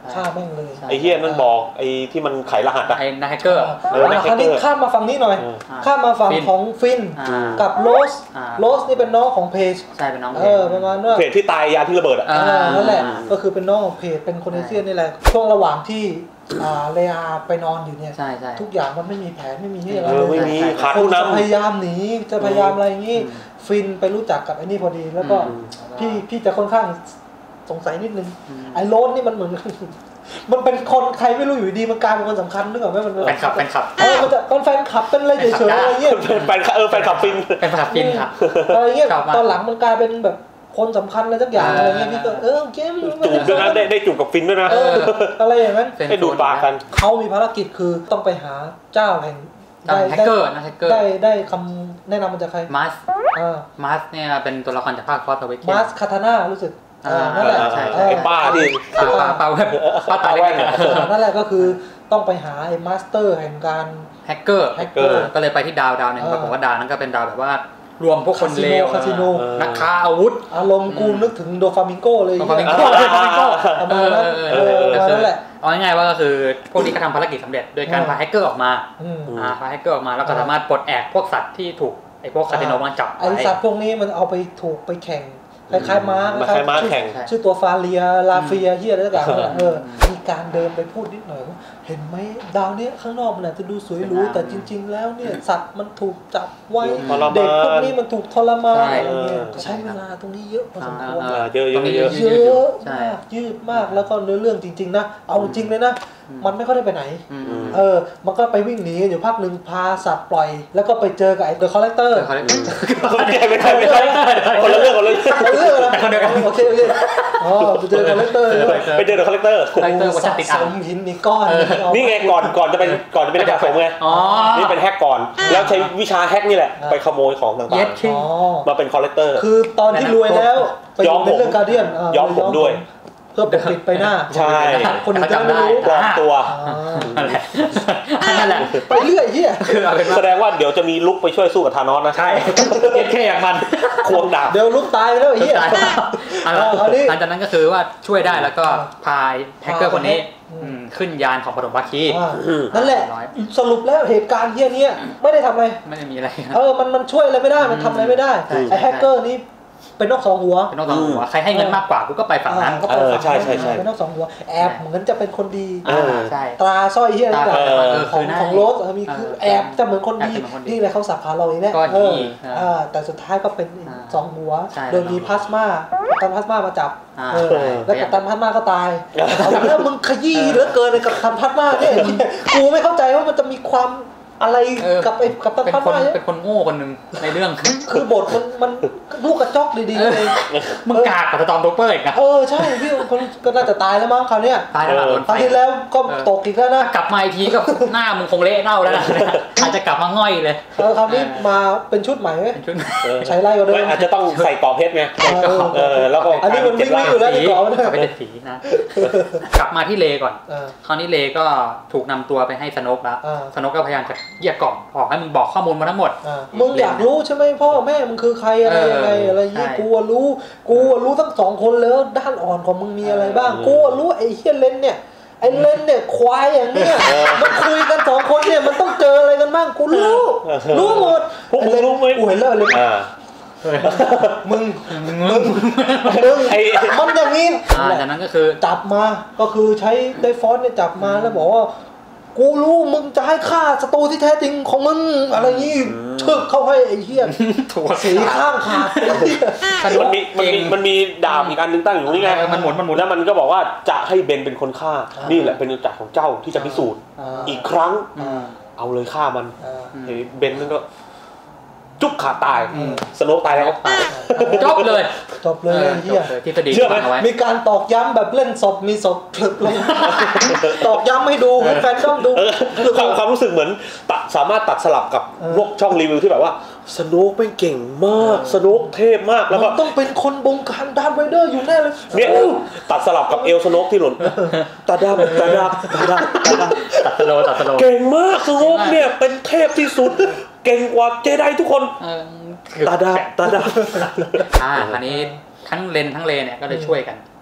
ฆ่าแม่งเลยไอ้เฮียนั่นบอกไอ้ที่มันไขรหัสอะไอ้นายแฮกเกอร์เออคราวนี้ข้ามมาฝั่งนี้หน่อยข้ามมาฝั่งของฟินกับโรสโรสนี่เป็นน้องของเพจใช่เป็นน้องเออประมาณว่าเพจที่ตายยาที่ระเบิดอะนั่นแหละก็คือเป็นน้องของเพจเป็นคนเอเชียนี่แหละช่วงระหว่างที่เลอาไปนอนอยู่เนี่ยทุกอย่างมันไม่มีแผนไม่มีนี่อะไรไม่มีขาดคนผู้นำจะพยายามหนีจะพยายามอะไรอย่างงี้ฟินไปรู้จักกับไอ้นี่พอดีแล้วก็พี่พี่จะค่อนข้างสงสัยนิดนึงไอ้โรสนี่มันเหมือนมันเป็นคนใครไม่รู้อยู่ดีมันกลายเป็นคนสำคัญนึกออกไหมมันแฟนคลับแฟนคลับเออมันจะเป็นแฟนคลับเป็นอะไรเฉยๆอะไรเงี้ยเป็นแฟนเออแฟนคลับฟินแฟนคลับฟินครับอะไรเงี้ยตอนหลังมันกลายเป็นแบบคนสำคัญอะไรสักอย่างอะไรเงี้ยพี่ก็เออเกมจูบด้วยนะได้ได้จูบกับฟินด้วยนะอะไรอย่างนั้นให้ดูปากกันเขามีภารกิจคือต้องไปหาเจ้าแห่งได้แฮกเกอร์นะแฮกเกอร์ได้ได้คำแนะนำมาจากใครมาร์สมาร์สเนี่ยเป็นตัวละครจากภาคฟอร์ตเวกมาร์สคาทาน่ารู้สึกนั่นแหละไอ้ป้าที่ป้าป้าแบบป้าตายแว่นนั่นแหละก็คือต้องไปหาไอ้มาสเตอร์แห่งการแฮกเกอร์แฮกเกอร์ก็เลยไปที่ดาวดาวนึงปรากฏว่าดาวนั้นก็เป็นดาวแบบว่ารวมพวกคนเลวคาสิโนนักฆ่าอาวุธอารมณ์กูนึกถึงโดฟามิงโกเลยโดฟามิงโกโดฟามิงโกเออเออนั่นแหละเอาง่ายๆว่าก็คือพวกนี้ก็ทำภารกิจสำเร็จโดยการพาแฮกเกอร์ออกมาอ่าพาแฮกเกอร์ออกมาแล้วก็สามารถปลดแอกพวกสัตว์ที่ถูกไอ้พวกคาสิโนมันจับไอ้สัตว์พวกนี้มันเอาไปถูกไปแข่งคล้ายๆม้าคล้ายๆม้าแข่งชื่อตัวฟาเรียลาเฟียเฮียอะไรต่างๆเออมีการเดินไปพูดนิดหน่อยว่าเห็นไหมดาวเนี้ยข้างนอกมันอาจจะดูสวยหรูแต่จริงๆแล้วเนี่ยสัตว์มันถูกจับไว้เด็กพวกนี้มันถูกทรมานอะไรเงี้ยใช้เวลาตรงนี้เยอะพอสมควรเยอะๆเยอะเยอะมากยืดมากแล้วก็เนื้อเรื่องจริงๆนะเอาจริงเลยนะมันไม่ค่อยได้ไปไหนเออมันก็ไปวิ่งหนีอยู่พักหนึ่งพาสัตว์ปล่อยแล้วก็ไปเจอกับไอ้เดอะคอลเลกเตอร์ไม่ใช่ไม่ใช่คนละเรื่องคนละเรื่องนะคนเดียวกันโอเคโอเคอ๋อไปเจอคอลเลกเตอร์ไปเจอเดอะคอลเลกเตอร์คอลเลกเตอร์สะสมหินมีก้อนนี่ไงก่อนก่อนจะเป็นก่อนจะเป็นแฮกผมไงนี่เป็นแฮกก่อนแล้วใช้วิชาแฮกนี่แหละไปขโมยของต่างๆมาเป็นคอลเลกเตอร์คือตอนที่รวยแล้วไปอยู่ในเรื่องการเดียนย้อมผมด้วยเพื่อปกปิดไปหน้าใช่คนอื่นจะไม่รู้ปลอมตัวนั่นแหละนั่นแหละไปเรื่อยเฮียแสดงว่าเดี๋ยวจะมีลุกไปช่วยสู้กับธานอสนะใช่เก็ตแค่อย่างมันควงดาบเดี๋ยวลุกตายแล้วเฮียหลังจากนั้นก็คือว่าช่วยได้แล้วก็พาแฮกเกอร์คนนี้ขึ้นยานของปฐมภาคีนั่นแหละสรุปแล้วเหตุการณ์เฮียนี้ไม่ได้ทำอะไรไม่ได้มีอะไรเออมันมันช่วยอะไรไม่ได้มันทำอะไรไม่ได้ไอ้แฮกเกอร์นี้เป็นนกสองหัวเป็นนกสองหัวใครให้เงินมากกว่ากูก็ไปฝั่งนั้นเออใช่ใช่ใช่เป็นนกสองหัวแอบเหมือนจะเป็นคนดีใช่ตราสร้อยเฮียอะไรของของโรสมีคือแอบจะเหมือนคนดีนี่แหละเขาสับขาเราเองแหละเออแต่สุดท้ายก็เป็นสองหัวโดยมีพลาสมาตันพลาสมามาจับแล้วกัปตันพลาสมาก็ตายแล้วมึงขยี้เหลือเกินเลยกัปตันพลาสมาเนี่ยกูไม่เข้าใจว่ามันจะมีความอะไรกับไอ้กับตันพัดมาเป็นคนโง่คนหนึ่งในเรื่องคือบทมันมันลูกกระจอกดีๆเลยมึงกากกับสตอมโดเปอร์อีกนะเออใช่พี่คนก็น่าจะตายแล้วมั้งคราวนี้ตายแล้วคราวที่แล้วก็ตกอีกแล้วนะกลับมาอีกทีกับหน้ามึงคงเละเน่าแล้วนะอาจจะกลับมาง่อยเลยเออคราวนี้มาเป็นชุดใหม่ไหมใช้ไล่ก็ได้อาจจะต้องใส่กรอบเพชรไงเออแล้วก็อันนี้มันวิ่งอยู่แล้วกรอบไม่ได้สีนะกลับมาที่เลก่อนคราวนี้เลก็ถูกนำตัวไปให้สโนกแล้วสโนกก็พยายามจะเยียกล่อมบอกให้มึงบอกข้อมูลมาทั้งหมดมึงอยากรู้ใช่ไหมพ่อแม่มึงคือใครอะไรยังไงอะไรยี่กูรู้กูรู้ทั้งสองคนแล้วด้านอ่อนของมึงมีอะไรบ้างกูรู้ไอ้เฮียเลนเนี่ยไอ้เลนเนี่ยควายอย่างเนี้ยมันคุยกันสองคนเนี่ยมันต้องเจออะไรกันบ้างกูรู้รู้หมดพวกมึงรู้ไหมกูเห็นแล้วเลยมึงมึงมึงมันอย่างนี้จากนั้นก็คือจับมาก็คือใช้ไดฟอนต์เนี่ยจับมาแล้วบอกว่ากูรู้มึงจะให้ฆ่าศัตรูที่แท้จริงของมึงอะไรงี้เชิกเข้าให้ไอ้เหี้ยสีข้างขาดมันมีมันมีมันมีดาบอีกอันนึงตั้งอยู่นี่ไงมันหมุนมันหมุนแล้วมันก็บอกว่าจะให้เบนเป็นคนฆ่านี่แหละเป็นโอกาสของเจ้าที่จะพิสูจน์อีกครั้งเอาเลยฆ่ามันเบนนั่นก็จุ๊บขาตายสโนว์ตายแล้วจบเลยจบเลยเฮียที่ประเด็นมีการตอกย้ำแบบเล่นศพมีศพผลึกลงตอกย้ำให้ดูให้แฟนต้องดูความความรู้สึกเหมือนสามารถตัดสลับกับพวกช่องรีวิวที่แบบว่าสโนว์เป็นเก่งมากสโนว์เทพมากแล้วก็ต้องเป็นคนบงการดาร์ธเวเดอร์อยู่แน่เลยเนี่ยตัดสลับกับเอลสโนว์ที่หล่นตาดาบตาดาบตาดาบตาดาบตัดสโลตัดสโลเก่งมากสโนว์เนี่ยเป็นเทพที่สุดเก่งกว่าเจไดทุกคนตาดาตาดาอ่าคราวนี้ทั้งเลนทั้งเลนเนี่ยก็เลยช่วยกัน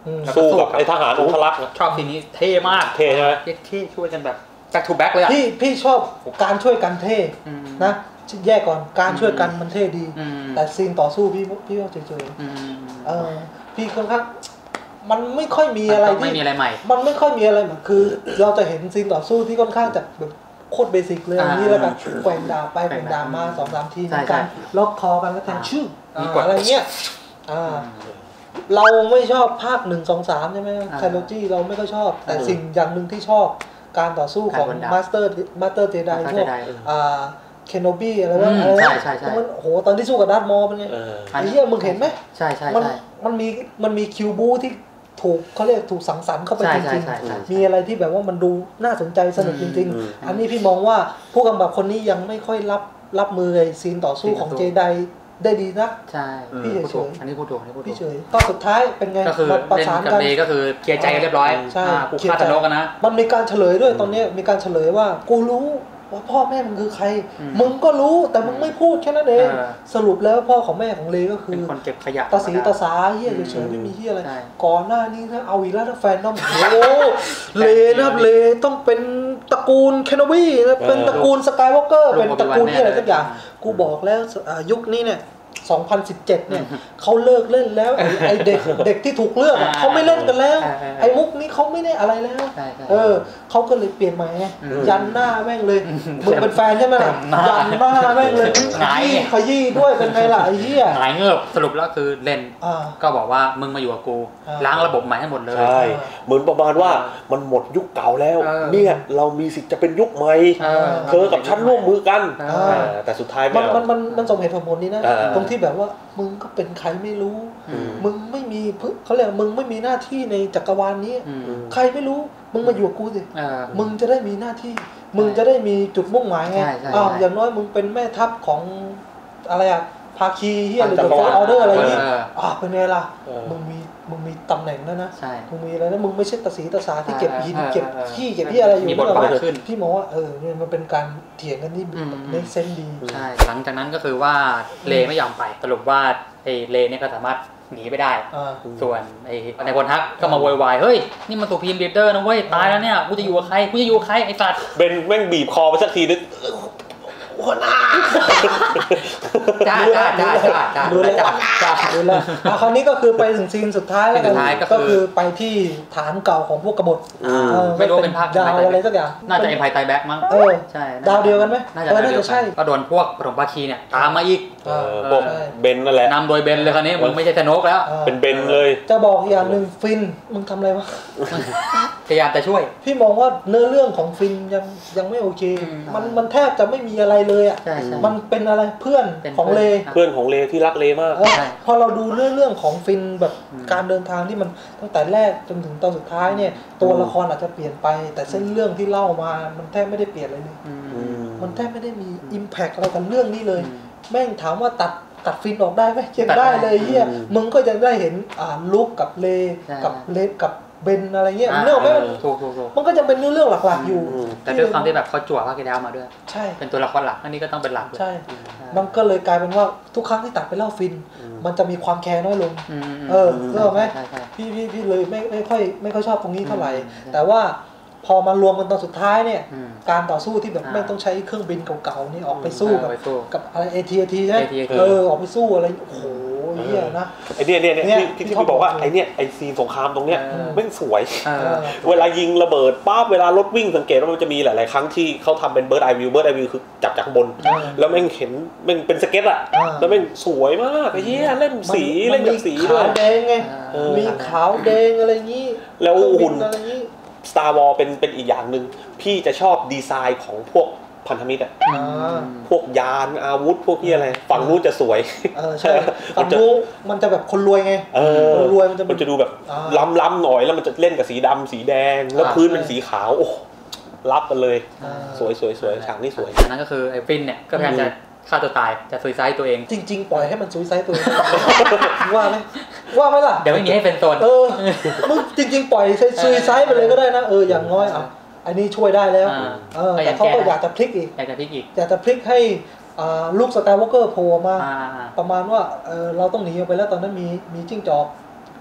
สู้กับไอ้ทหารองครักษ์ชอบทีนี้เท่มากเท่ใช่ไหมเท่ช่วยกันแบบแบ็คทูแบ็คเลยอ่ะพี่พี่ชอบการช่วยกันเท่นะแยกก่อนการช่วยกันมันเท่ดีแต่ซีนต่อสู้พี่พี่ว่าเฉยๆเออพี่ค่อนข้างมันไม่ค่อยมีอะไรที่ไม่มีอะไรใหม่มันไม่ค่อยมีอะไรเหมือนคือเราจะเห็นซีนต่อสู้ที่ค่อนข้างจะแบบโคตรเบสิกเลยนี่แล้วกันแกว่งดาบไปแกว่งดาบมาสองสามทีในการล็อกคอกันแล้วแทงชื่ออะไรเงี้ยอ่าเราไม่ชอบภาคหนึ่งสองสามใช่ไหมไทโลจีเราไม่ค่อยชอบแต่สิ่งอย่างหนึ่งที่ชอบการต่อสู้ของมาสเตอร์มาสเตอร์เจไดพวกอ่าเคนโนบี้อะไรวะอะไรนะมันโหตอนที่สู้กับดาร์ธมอลเป็นไงไอ้เหี้ยมึงเห็นไหมใช่ใช่มันมันมีมันมีคิวบูที่ถูกเขาเรียกถูกสังสรรค์เข้าไปจริงๆมีอะไรที่แบบว่ามันดูน่าสนใจสนุกจริงๆอันนี้พี่มองว่าผู้กำกับคนนี้ยังไม่ค่อยรับรับมือไอ้ซีนต่อสู้ของเจไดได้ดีนักใช่พี่เฉยๆอันนี้พูดถูกอันนี้พูดถูกพี่เฉยก็สุดท้ายเป็นไงก็คือประสานกันก็คือเคลียร์ใจกันเรียบร้อยใช่กูฆ่าทะเลาะกันนะมันมีการเฉลยด้วยตอนนี้มีการเฉลยว่ากูรู้ว่าพ่อแม่มึงคือใครมึงก็รู้แต่มึงไม่พูดแค่นั้นเองสรุปแล้วพ่อของแม่ของเลก็คือเป็นคนเก็บขยะตาสีตาสาเฮียเฉยๆไม่มีเฮียอะไรก่อนหน้านี้ถ้าเอาอีกแล้วถ้าแฟนน้ำโอ้เลนะครับเลต้องเป็นตระกูลแคนโนบี้นะเป็นตระกูลสกายวอล์กเกอร์เป็นตระกูลที่อะไรสักอย่างกูบอกแล้วยุคนี้เนี่ยสองพันสิบเจ็ดเนี่ยเขาเลิกเล่นแล้วไอ้เด็กเด็กที่ถูกเลือกเขาไม่เล่นกันแล้วไอ้มุกนี้เขาไม่ได้อะไรแล้วเออเขาก็เลยเปลี่ยนใหม่ยันหน้าแม่งเลยมึงเป็นแฟนใช่ไหมล่ะยันหน้าแม่งเลยขยี้ขยี้ด้วยเป็นไงล่ะไอ้เหี้ยหายเงือบสรุปแล้วคือเล่นก็บอกว่ามึงมาอยู่กับกูล้างระบบใหม่ให้หมดเลยใช่เหมือนประมาณว่ามันหมดยุคเก่าแล้วเนี่ยเรามีสิทธิ์จะเป็นยุคใหม่เธอกับฉันร่วมมือกันแต่สุดท้ายมันมันมันสมเหตุสมผลนี้นะตรงที่แบบว่ามึงก็เป็นใครไม่รู้มึงไม่มีเขาเรียกมึงไม่มีหน้าที่ในจักรวาลนี้ใครไม่รู้มึงมาอยู่กับกูสิมึงจะได้มีหน้าที่มึงจะได้มีจุดมุ่งหมายไงอ้าวอย่างน้อยมึงเป็นแม่ทัพของอะไรอะภาคีเฮียหรือเดอะฟอร์ออเดอร์อะไรนี้อ่าเป็นไงล่ะมึงมีมึงมีตำแหน่งแล้วนะมึงมีอะไรนะมึงไม่ใช่ตาสีตาสาที่เก็บหินเก็บขี้เก็บที่อะไรอยู่มีบทบาทขึ้นพี่มองว่าเออเนี่ยมันเป็นการเถียงกันที่ในเซนดีใช่หลังจากนั้นก็คือว่าเลไม่ยอมไปสรุปว่าไอ้เลเนี่ยก็สามารถหนีไปได้ส่วนไอ้ในพลฮักก็มาโวยวายเฮ้ยนี่มันตัวพีมลีดเดอร์นะเว้ยตายแล้วเนี่ยกูจะอยู่กับใครกูจะอยู่กับใครไอ้สัตว์เบนแม่งบีบคอไปสักทีนึงหัวหน้าจ้าจ้าจ้าจ้าจ้าดูแลจ้าดูแลคราวนี้ก็คือไปถึงซีนสุดท้ายแล้วกันก็คือไปที่ฐานเก่าของพวกกบฏไม่รู้เป็นภาคดาวอะไรสักอย่างน่าจะเอ็มไพร์ไตแบ็กมั้งเออใช่ดาวเดียวกันไหมน่าจะใช่ก็โดนพวกปฐมภาคีเนี่ยตามมาอีกพวกเบนนั่นแหละนำโดยเบนเลยคราวนี้มึงไม่ใช่ธนกแล้วเป็นเบนเลยจะบอกอย่างหนึ่งฟินมึงทำอะไรวะพยายามจะช่วยพี่มองว่าเนื้อเรื่องของฟินยังยังไม่โอเคมันมันแทบจะไม่มีอะไรเลยอ่ะมันเป็นอะไรเพื่อนของเลเพื่อนของเลที่รักเลมากพอเราดูเรื่องเรื่องของฟินแบบการเดินทางที่มันตั้งแต่แรกจนถึงตอนสุดท้ายเนี่ยตัวละครอาจจะเปลี่ยนไปแต่เส้นเรื่องที่เล่ามามันแทบไม่ได้เปลี่ยนเลยเลยมันแทบไม่ได้มีอิมแพคอะไรกับเรื่องนี้เลยแม่งถามว่าตัดตัดฟินออกได้ไหมยังได้เลยเฮียมึงก็ยังได้เห็นอ่าลุกกับเลกับเลกับเบนอะไรเงี้ยเรื่องไม่มันก็จะเป็นเรื่องหลักๆอยู่แต่ด้วยความที่แบบเขาจั่วภาคที่แล้วมาด้วยใช่เป็นตัวละครหลักอันนี้ก็ต้องเป็นหลักใช่มันก็เลยกลายเป็นว่าทุกครั้งที่ตัดไปเล่าฟินมันจะมีความแคร์น้อยลงเออเรื่องไหมพี่พี่พี่เลยไม่ไม่ค่อยไม่ค่อยชอบตรงนี้เท่าไหร่แต่ว่าพอมารวมกันตอนสุดท้ายเนี่ยการต่อสู้ที่แบบไม่ต้องใช้เครื่องบินเก่าๆนี่ออกไปสู้กับกับอะไร เอ ที ที ใช่ไหมเออออกไปสู้อะไรโอ้โหเหี้ยนะไอเนี่ยเนี่ยเนี่ยที่ที่พี่บอกว่าไอเนี่ยไอซีนสงครามตรงเนี้ยแม่งสวยเวลายิงระเบิดป๊าบเวลารถวิ่งสังเกตว่ามันจะมีหลายๆครั้งที่เขาทำเป็นเบิร์ดไอวิวเบิร์ดไอวิวคือจับจากบนแล้วแม่งเห็นแม่งเป็นสเก็ตอะแล้วแม่งสวยมากไอ้เหี้ยเล่นสีเล่นกับสีด้วยขาวแดงไงมีขาวแดงอะไรงี้แล้วหุ่นStar Wars เป็นเป็นอีกอย่างหนึ่งพี่จะชอบดีไซน์ของพวกพันธมิตรอ่ะพวกยานอาวุธพวกที่อะไรฝั่งนู้นจะสวยเออใช่ฝั่งนู้นมันจะแบบคนรวยไงเออรวยมันจะมันจะดูแบบล้ำๆหน่อยแล้วมันจะเล่นกับสีดำสีแดงแล้วพื้นเป็นสีขาวโอ้รับกันเลยสวยสวยสวยฉากนี้สวยนั่นก็คือไอ้ฟินเนี่ยก็พยายามจะฆ่าตัวตายจะซุยไซด์ตัวเองจริงๆปล่อยให้มันซุยไซด์ตัวเองว่าไหมว่าไหมล่ะเดี๋ยวไม่มีให้เป็นโซนเออมึงจริงๆปล่อยซุยไซด์ไปเลยก็ได้นะเอออย่างน้อยอ่ะอันนี้ช่วยได้แล้วเออแต่เขาก็อยากจะพลิกอีกอยากจะพลิกอีกอยากจะพลิกให้ลูกสกายวอล์กเกอร์โผล่มาประมาณว่าเออเราต้องหนีออกไปแล้วตอนนั้นมีมีจิ้งจอก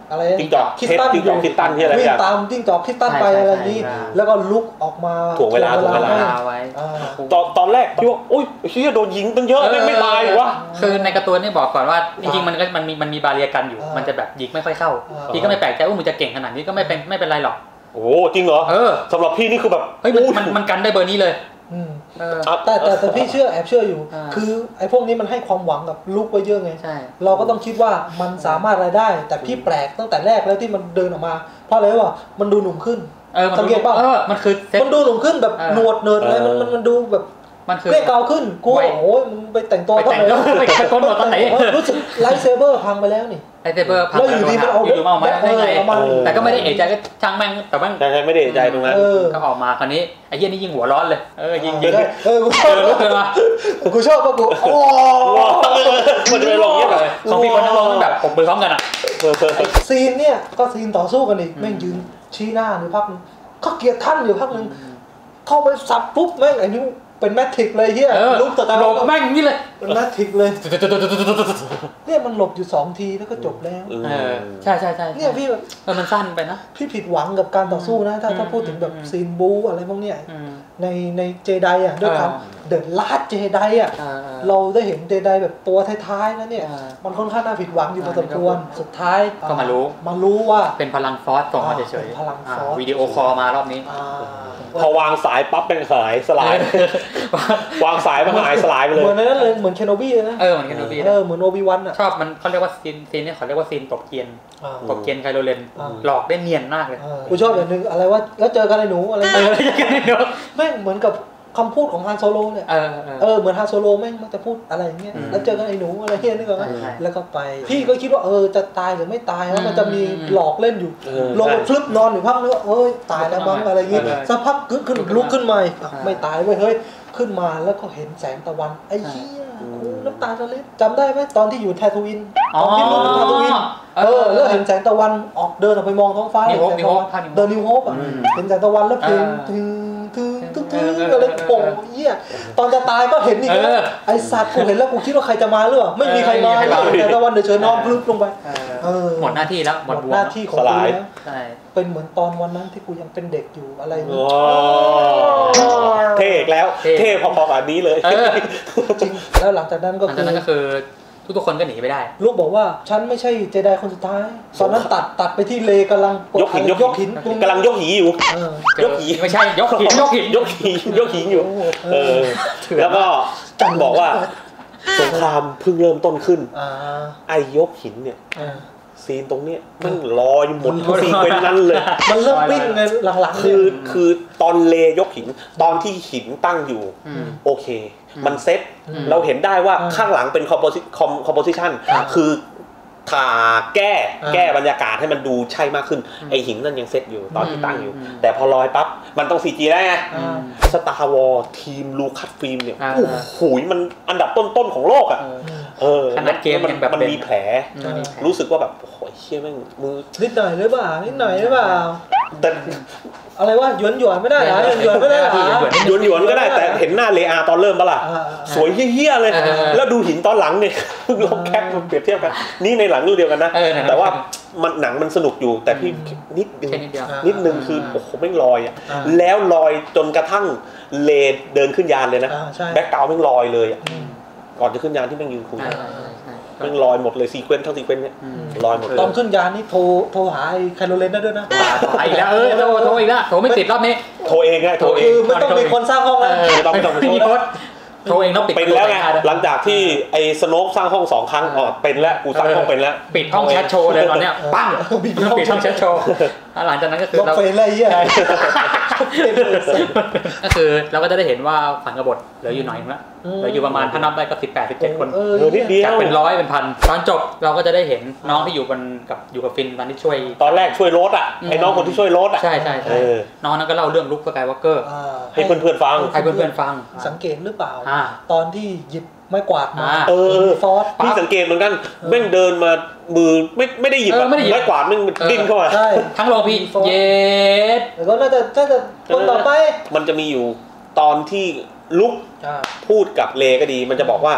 อะไรจิ้งจอกคิสตันจิ้งจอกคิสตันที่อะไรวิ่งตามจิ้งจอกคิสตันไปอะไรนี้แล้วก็ลุกออกมาถ่วงเวลาถ่วงเวลาไว้ตอนตอนแรกที่ว่าโอ้ยเฮียโดนยิงตั้งเยอะไม่ไม่ตายวะคือในการ์ตูนนี่บอกก่อนว่าจริงๆมันก็มันมีมันมีบาเรียกันอยู่มันจะแบบยิงไม่ค่อยเข้าพี่ก็ไม่แปลกใจว่ามึงจะเก่งขนาดนี้ก็ไม่เป็นไม่เป็นไรหรอกโอ้จริงเหรอเออสำหรับพี่นี่คือแบบเฮ้ยมันมันกันได้เบอร์นี้เลยแต่แต่แต่พี่เชื่อแอบเชื่ออยู่คือไอ้พวกนี้มันให้ความหวังกับลูกไว้เยอะไงเราก็ต้องคิดว่ามันสามารถรายได้แต่พี่แปลกตั้งแต่แรกแล้วที่มันเดินออกมาเพราะอะไรวะมันดูหนุ่มขึ้นสังเกตป่ะมันคือมันดูหนุ่มขึ้นแบบหนวดเนิร์ดอะไรมันมันดูแบบมันคือเรียกเกาขึ้นกูโอ้ยมึงไปแต่งตัวไปแต่งตัวไปแต่งตัวตอนไหนรู้สึกไลท์เซเบอร์พังไปแล้วนี่ไลท์เซเบอร์พังแล้วอยู่ดีมันเอาอยู่มาได้ไงแต่ก็ไม่ได้เอะใจก็ช่างแม่งแต่แม่งใช่ไม่ได้เอะใจตรงนั้นก็ออกมาคราวนี้ไอ้เหี้ยนี่ยิงหัวร้อนเลยเออยิงยิงเออกูชอบกูชอบป่ะกูโอ้มันจะไปลงเงี้ยเลยของพี่คนนั่งลงแบบผมมือพร้อมกันอ่ะซีนเนี่ยก็ซีนต่อสู้กันอีกแม่งยืนชี้หน้าหรือพักเขาเกลียดท่านอยู่พักนึงเข้าไปสับปุ๊บแม่งไอ้นี่เป็นแมทริกเลยเฮียลุกตะการหลบแม่งนี่เลยเป็นแมทริกเลยเนี่ยมันหลบอยู่สองทีแล้วก็จบแล้วใช่ใช่ใช่เนี่ยพี่แบบมันสั้นไปนะพี่ผิดหวังกับการต่อสู้นะถ้าถ้าพูดถึงแบบซีนบูอะไรพวกเนี้ยในในเจไดอ่ะด้วยความเดินลาดเจไดอ่ะเราได้เห็นเจไดแบบตัวท้ายๆนะเนี่ยมันค่อนข้างน่าผิดหวังอยู่พอสมควรสุดท้ายก็มารู้มารู้ว่าเป็นพลังฟอสส่งมาเฉยๆพลังฟอสวิดีโอคอลมารอบนี้พอวางสายปั๊บเป็นสายสลายวางสายมันหายสลายไปเลยเหมือนนั้นเลยเหมือนเคนโนบี้นะเออเหมือนเคนโนบี้เออเหมือนโอบิวันอ่ะชอบมันเขาเรียกว่าซีนซีนนี้เขาเรียกว่าซีนตบเกียนตบเกียนไคโรเลนหลอกได้เนียนมากเลยกูชอบอย่างนึงอะไรว่าแล้วเจอกันไอ้หนูอะไรเออเจอกันไอ้หนูแม่งเหมือนกับคำพูดของฮานโซโลเนี่ยเออเออเหมือนฮานโซโลแม่งมันจะพูดอะไรอย่างเงี้ยแล้วเจอกันไอ้หนูอะไรเงี้ยนึกออกไหมแล้วก็ไปพี่ก็คิดว่าเออจะตายหรือไม่ตายแล้วมันจะมีหลอกเล่นอยู่ลงฟลึบนอนอยู่พักนึกเอ้ยตายแล้วมั้งอะไรเงี้ยสักพักขึ้นขึ้นลุกขึ้นมาไม่ตายเว้ยเฮ้ยขึ้นมาแล้วก็เห็นแสงตะวันไอ้เหี้ยน้ำตาจะเล็ดจำได้ไหมตอนที่อยู่แททูอินตอนที่ลุกแททูอินเออแล้วเห็นแสงตะวันออกเดินออกไปมองท้องฟ้าเดินนิวโฮปอ่ะเห็นแสงตะวันแล้วเพลงถึงถึงถึงถึงอะไรโผล่เหี้ยตอนจะตายก็เห็นอีกแล้วไอ้สัตว์กูเห็นแล้วกูคิดว่าใครจะมาหรือเปล่าไม่มีใครมาแต่ตะวันเฉยๆนอนพลึบลงไปหมดหน้าที่แล้วหมดหน้าที่ของกูแล้วเป็นเหมือนตอนวันนั้นที่กูยังเป็นเด็กอยู่อะไรอย่างเงี้ยเท่แล้วเท่พอๆกับอันนี้เลยจริงแล้วหลังจากนั้นก็คือนั่นก็คือทุกๆคนก็หนีไปได้ลูกบอกว่าฉันไม่ใช่เจไดคนสุดท้ายตอนนั้นตัดตัดไปที่เลกำลังยกหินยกหินกำลังยกหินอยู่ยกหินไม่ใช่ยกหินยกหินยกหินยกหินอยู่เออแล้วก็บอกว่าสงครามเพิ่งเริ่มต้นขึ้นไอ้ยกหินเนี่ยซีนตรงนี้มันลอยหมดทุกซีนเป็นนั้นเลยมันเริ่มปิ้งเลยหลังๆคือคือตอนเลยกหินตอนที่หินตั้งอยู่โอเคมันเซ็ตเราเห็นได้ว่าข้างหลังเป็นคอมโพสิคอมคอมโพสิชันคือถ่าแก้แก้บรรยากาศให้มันดูใช่มากขึ้นไอหินนั่นยังเซ็ตอยู่ตอนที่ตั้งอยู่แต่พอลอยปั๊บมันต้อง ซี จี ได้ไงสตาร์วอร์ทีมลูคัสฟิล์มเนี่ยโอ้โหมันอันดับต้นๆของโลกอ่ะเออขนาดเกมมันมันมีแผลรู้สึกว่าแบบโอ้โหเชี่ยแม่งมือนิดหน่อยหรือเปล่านิดหน่อยหรือเปล่าแต่อะไรวะหยวนหยวนไม่ได้เหรอหยวนไม่ได้เหรอหยวนหยวนก็ได้แต่เห็นหน้าเลอาตอนเริ่มปะล่ะสวยเหี้ยๆเลยแล้วดูหินตอนหลังเนี่ยลองแคปเปรียบเทียบกันนี่ในหลังเดียวกันนะแต่ว่ามันหนังมันสนุกอยู่แต่พี่นิดนึงนิดนึงคือโอ้โหแม่งลอยอ่ะแล้วลอยจนกระทั่งเลเดินขึ้นยานเลยนะแบ็คกราวด์แม่งลอยเลยอ่ะก่อนจะขึ้นยานที่แม่งยืนคุยมันลอยหมดเลยซีเควนซ์ทั้งซีเควนซ์เนี่ยลอยหมดเลยตอนขึ้นยานนี่โทรโทรหาไคโรเลนได้ด้วยนะอีกแล้วเออโทรโทรอีกแล้วโทรไม่ติดรอบนี้โทรเองไงโทรเองคือไม่ต้องมีคนสร้างห้องแล้วไม่ต้องไม่ต้องมีโทรโทรเองแล้วปิดเป็นแล้วไงหลังจากที่ไอ้สโนกสร้างห้องสองครั้งอ๋อเป็นแล้วกูสร้างห้องเป็นแล้วปิดห้องแชทโชว์เลยตอนเนี้ยปั้งปิดห้องแชทโชว์หลังจากนั้นก็คือเราเฟรนอะไรเงี้ยก็คือเราก็จะได้เห็นว่าฝันกบฏเหลืออยู่หน่อยนึงละเหลืออยู่ประมาณถ้านับได้ก็สิบแปด สิบเจ็ดคนจากเป็นร้อยเป็นพันตอนจบเราก็จะได้เห็นน้องที่อยู่บนกับอยู่กับฟินตอนที่ช่วยตอนแรกช่วยโรสอ่ะไอ้น้องคนที่ช่วยโรสอ่ะใช่ใช่ใช่น้องนั้นก็เล่าเรื่องลุคสกายวอล์กเกอร์ให้เพื่อนๆฟังให้เพื่อนๆฟังสังเกตหรือเปล่าตอนที่หยิบไม้กวาดมาเออฟอสพี่สังเกตเหมือนกันแม่งเดินมามือไม่ไม่ได้หยิบไม้กวาดแม่งดิ้นเข้ามาทั้งโลพีเย็ดแล้วก็น่าจะน่าจะคนต่อไปมันจะมีอยู่ตอนที่ลุกพูดกับเลก็ดีมันจะบอกว่า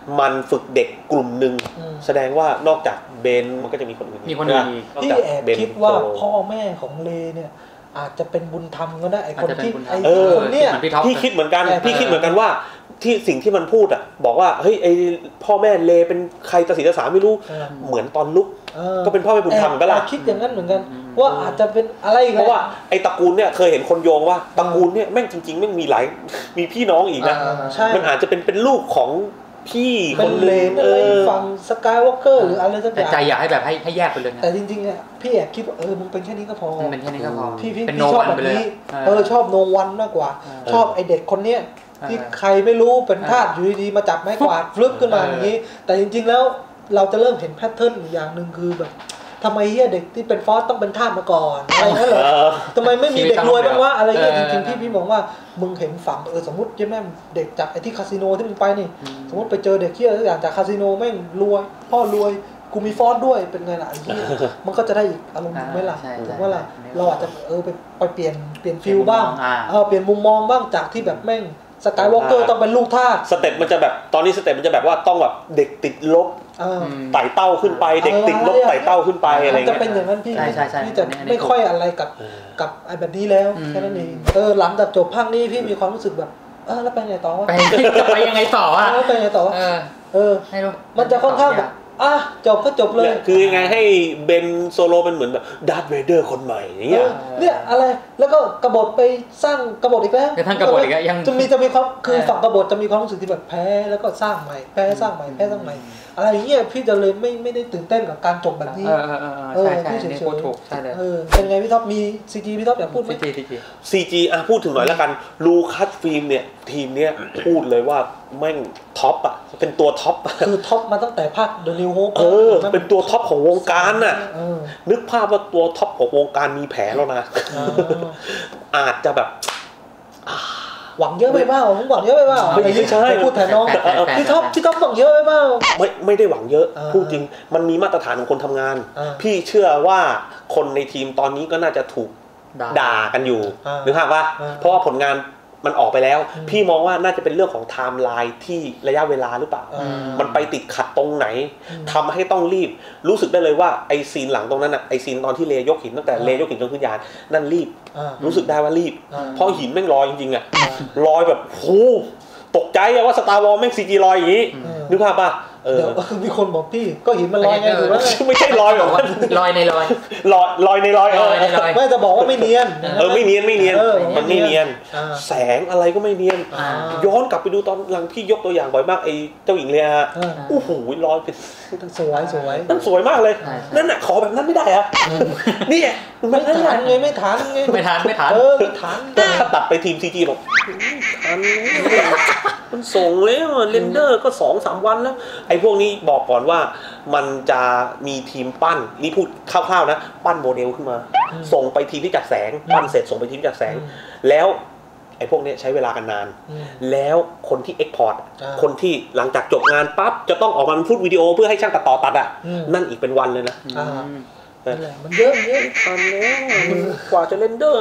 มันฝึกเด็กกลุ่มหนึ่งแสดงว่านอกจากเบนมันก็จะมีคนอื่นมีคนอื่นอีกพี่แอบคิดว่าพ่อแม่ของเลเนี่ยอาจจะเป็นบุญธรรมก็ได้ไอคนที่ไอคนเนี้ยพี่คิดเหมือนกันพี่คิดเหมือนกันว่าที่สิ่งที่มันพูดอ่ะบอกว่าเฮ้ยไอพ่อแม่เลเป็นใครตาสีตาสาไม่รู้เหมือนตอนลุกก็เป็นพ่อแม่บุญธรรมก็ล่ะคิดอย่างนั้นเหมือนกันว่าอาจจะเป็นอะไรเพราะว่าไอตระกูลเนี่ยเคยเห็นคนโยงว่าตระกูลเนี่ยแม่งจริงๆแม่งมีหลายมีพี่น้องอีกนะมันอาจจะเป็นเป็นลูกของพี่คนเลนอะไรฟังสกายวอล์กเกอร์หรืออะไรสักอย่างใจอยากให้แบบให้ให้แยกไปเลยแต่จริงๆอ่ะพี่แอบคิดว่าเออมึงเป็นแค่นี้ก็พอเป็นแค่นี้ก็พอพี่พี่ชอบแบบนี้เออชอบโนวันมากกว่าชอบไอเด็กคนเนี้ยที่ใครไม่รู้เป็นทาสอยู่ดีๆมาจับไม้กวาดฟลุกขึ้นมาอย่างนี้แต่จริงๆแล้วเราจะเริ่มเห็นแพทเทิร์นอย่างหนึ่งคือแบบทำไมเฮียเด็กที่เป็นฟอสต้องเป็นทาสมาก่อนอะไรนั่นเหรอทำไมไม่มีเด็กรวยบ้างวะอะไรเงี้ยจริงๆพี่พี่มองว่ามึงเห็นฝั่งเออสมมติใช่ไหมเด็กจากไอ้ที่คาสิโนที่มึงไปนี่สมมติไปเจอเด็กเฮียทุกอย่างจากคาสิโนแม่งรวยพ่อรวยกูมีฟอสด้วยเป็นไงล่ะไอ้เฮียมันก็จะได้อีกอารมณ์ไม่ล่ะถูกไหมล่ะเราอาจจะเออไปไปเปลี่ยนเปลี่ยนฟิลบ้างเออเปลี่ยนมุมมองบ้างจากที่แบบแม่งสกายวอล์กเกอร์ต้องเป็นลูกทาสสเต็ปมันจะแบบตอนนี้สเต็ปมันจะแบบว่าต้องแบบเด็กติดลบไต่เต้าขึ้นไปเด็กติดลบไต่เต้าขึ้นไปอะไรเงี้ยจะเป็นอย่างนั้นพี่พี่จะไม่ค่อยอะไรกับกับไอ้แบบนี้แล้วแค่นั้นเองเออหลังจากจบภาคนี้พี่มีความรู้สึกแบบเออแล้วไปไงต่อวะไปจะไปยังไงต่อวะไปไงต่อวะเออมันจะค่อนข้างแบบอ่ะจบก็จบเลยคือยังไงให้เบนโซโลเป็นเหมือนแบบดาร์ธเวเดอร์คนใหม่อย่างเงี้ยเนี่ยอะไรแล้วก็กบฏไปสร้างกบฏอีกแล้วทั้งกบฏอีกยังจะมีจะมีความคือฝั่งกบฏจะมีความรู้สึกที่แบบแพ้แล้วก็สร้างใหม่แพ้สร้างใหม่แพ้สร้างใหม่อะไรอย่างเงี้ยพี่จะเลยไม่ไม่ได้ตื่นเต้นกับการจบแบบนี้เออพี่เฉยๆถูกใช่เลยเออเป็นไงพี่ท็อปมีซีจีพี่ท็อปอยากพูดไหมซีจีซีจีอ่ะพูดถึงหน่อยแล้วกันลูคัสฟิล์มเนี่ยทีมเนี้ยพูดเลยว่าแม่งท็อปอ่ะเป็นตัวท็อปคือท็อปมาตั้งแต่ภาค The New Hope เออเป็นตัวท็อปของวงการน่ะนึกภาพว่าตัวท็อปของวงการมีแผลแล้วนะอาจจะแบบหวังเยอะไปเปล่าผมหวังเยอะไปเปล่าไม่ใช่พูดแทนน้องพี่ท็อปพี่ท็อปหวังเยอะไปเปล่าไม่ไม่ได้หวังเยอะพูดจริงมันมีมาตรฐานของคนทำงานพี่เชื่อว่าคนในทีมตอนนี้ก็น่าจะถูกด่ากันอยู่นึกภาพว่าเพราะว่าผลงานมันออกไปแล้วพี่มองว่าน่าจะเป็นเรื่องของไทม์ไลน์ที่ระยะเวลาหรือเปล่ามันไปติดขัดตรงไหนทำให้ต้องรีบรู้สึกได้เลยว่าไอซีนหลังตรงนั้นอ่ะไอซีนตอนที่เลยกหินตั้งแต่เลยกหินจนพื้นยานนั่นรีบรู้สึกได้ว่ารีบเพราะหินแม่งลอยจริงๆอ่ะลอยแบบโหตกใจว่าสตาร์วอร์แม่งซีจีลอยอย่างนี้นึกภาพป่ะเดี๋ยวมีคนบอกพี่ก็หินมันลอยไงถูกไหมไม่ใช่ลอยหรอกลอยในลอยลอยลอยในลอยเออไม่จะบอกว่าไม่เนียนเออไม่เนียนไม่เนียนมันไม่เนียนแสงอะไรก็ไม่เนียนย้อนกลับไปดูตอนหลังพี่ยกตัวอย่างบ่อยมากไอ้เจ้าหญิงเลยฮะโอ้โหลอยเป็นสวยสวยนั่นสวยมากเลยนั่นน่ะขอแบบนั้นไม่ได้อะนี่ไม่ทันไงไม่ทันไงไม่ทันไม่ทันเออไม่ทันถ้าตัดไปทีมซีจีบอกทันมันส่งแล้วเรนเดอร์ก็สองสามวันแล้วไอ้พวกนี้บอกก่อนว่ามันจะมีทีมปั้นนี่พูดคร่าวๆนะปั้นโมเดลขึ้นมาส่งไปทีมที่จัดแสงปั้นเสร็จส่งไปทีมที่จัดแสงแล้วไอ้พวกนี้ใช้เวลากันนานแล้วคนที่เอ็กพอร์ตคนที่หลังจากจบงานปั๊บจะต้องออกมาเป็นฟุตวิดีโอเพื่อให้ช่างตัดต่อตัดอ่ะนั่นอีกเป็นวันเลยนะมันเยอะเยอะตอนนี้กว่าจะเรนเดอร์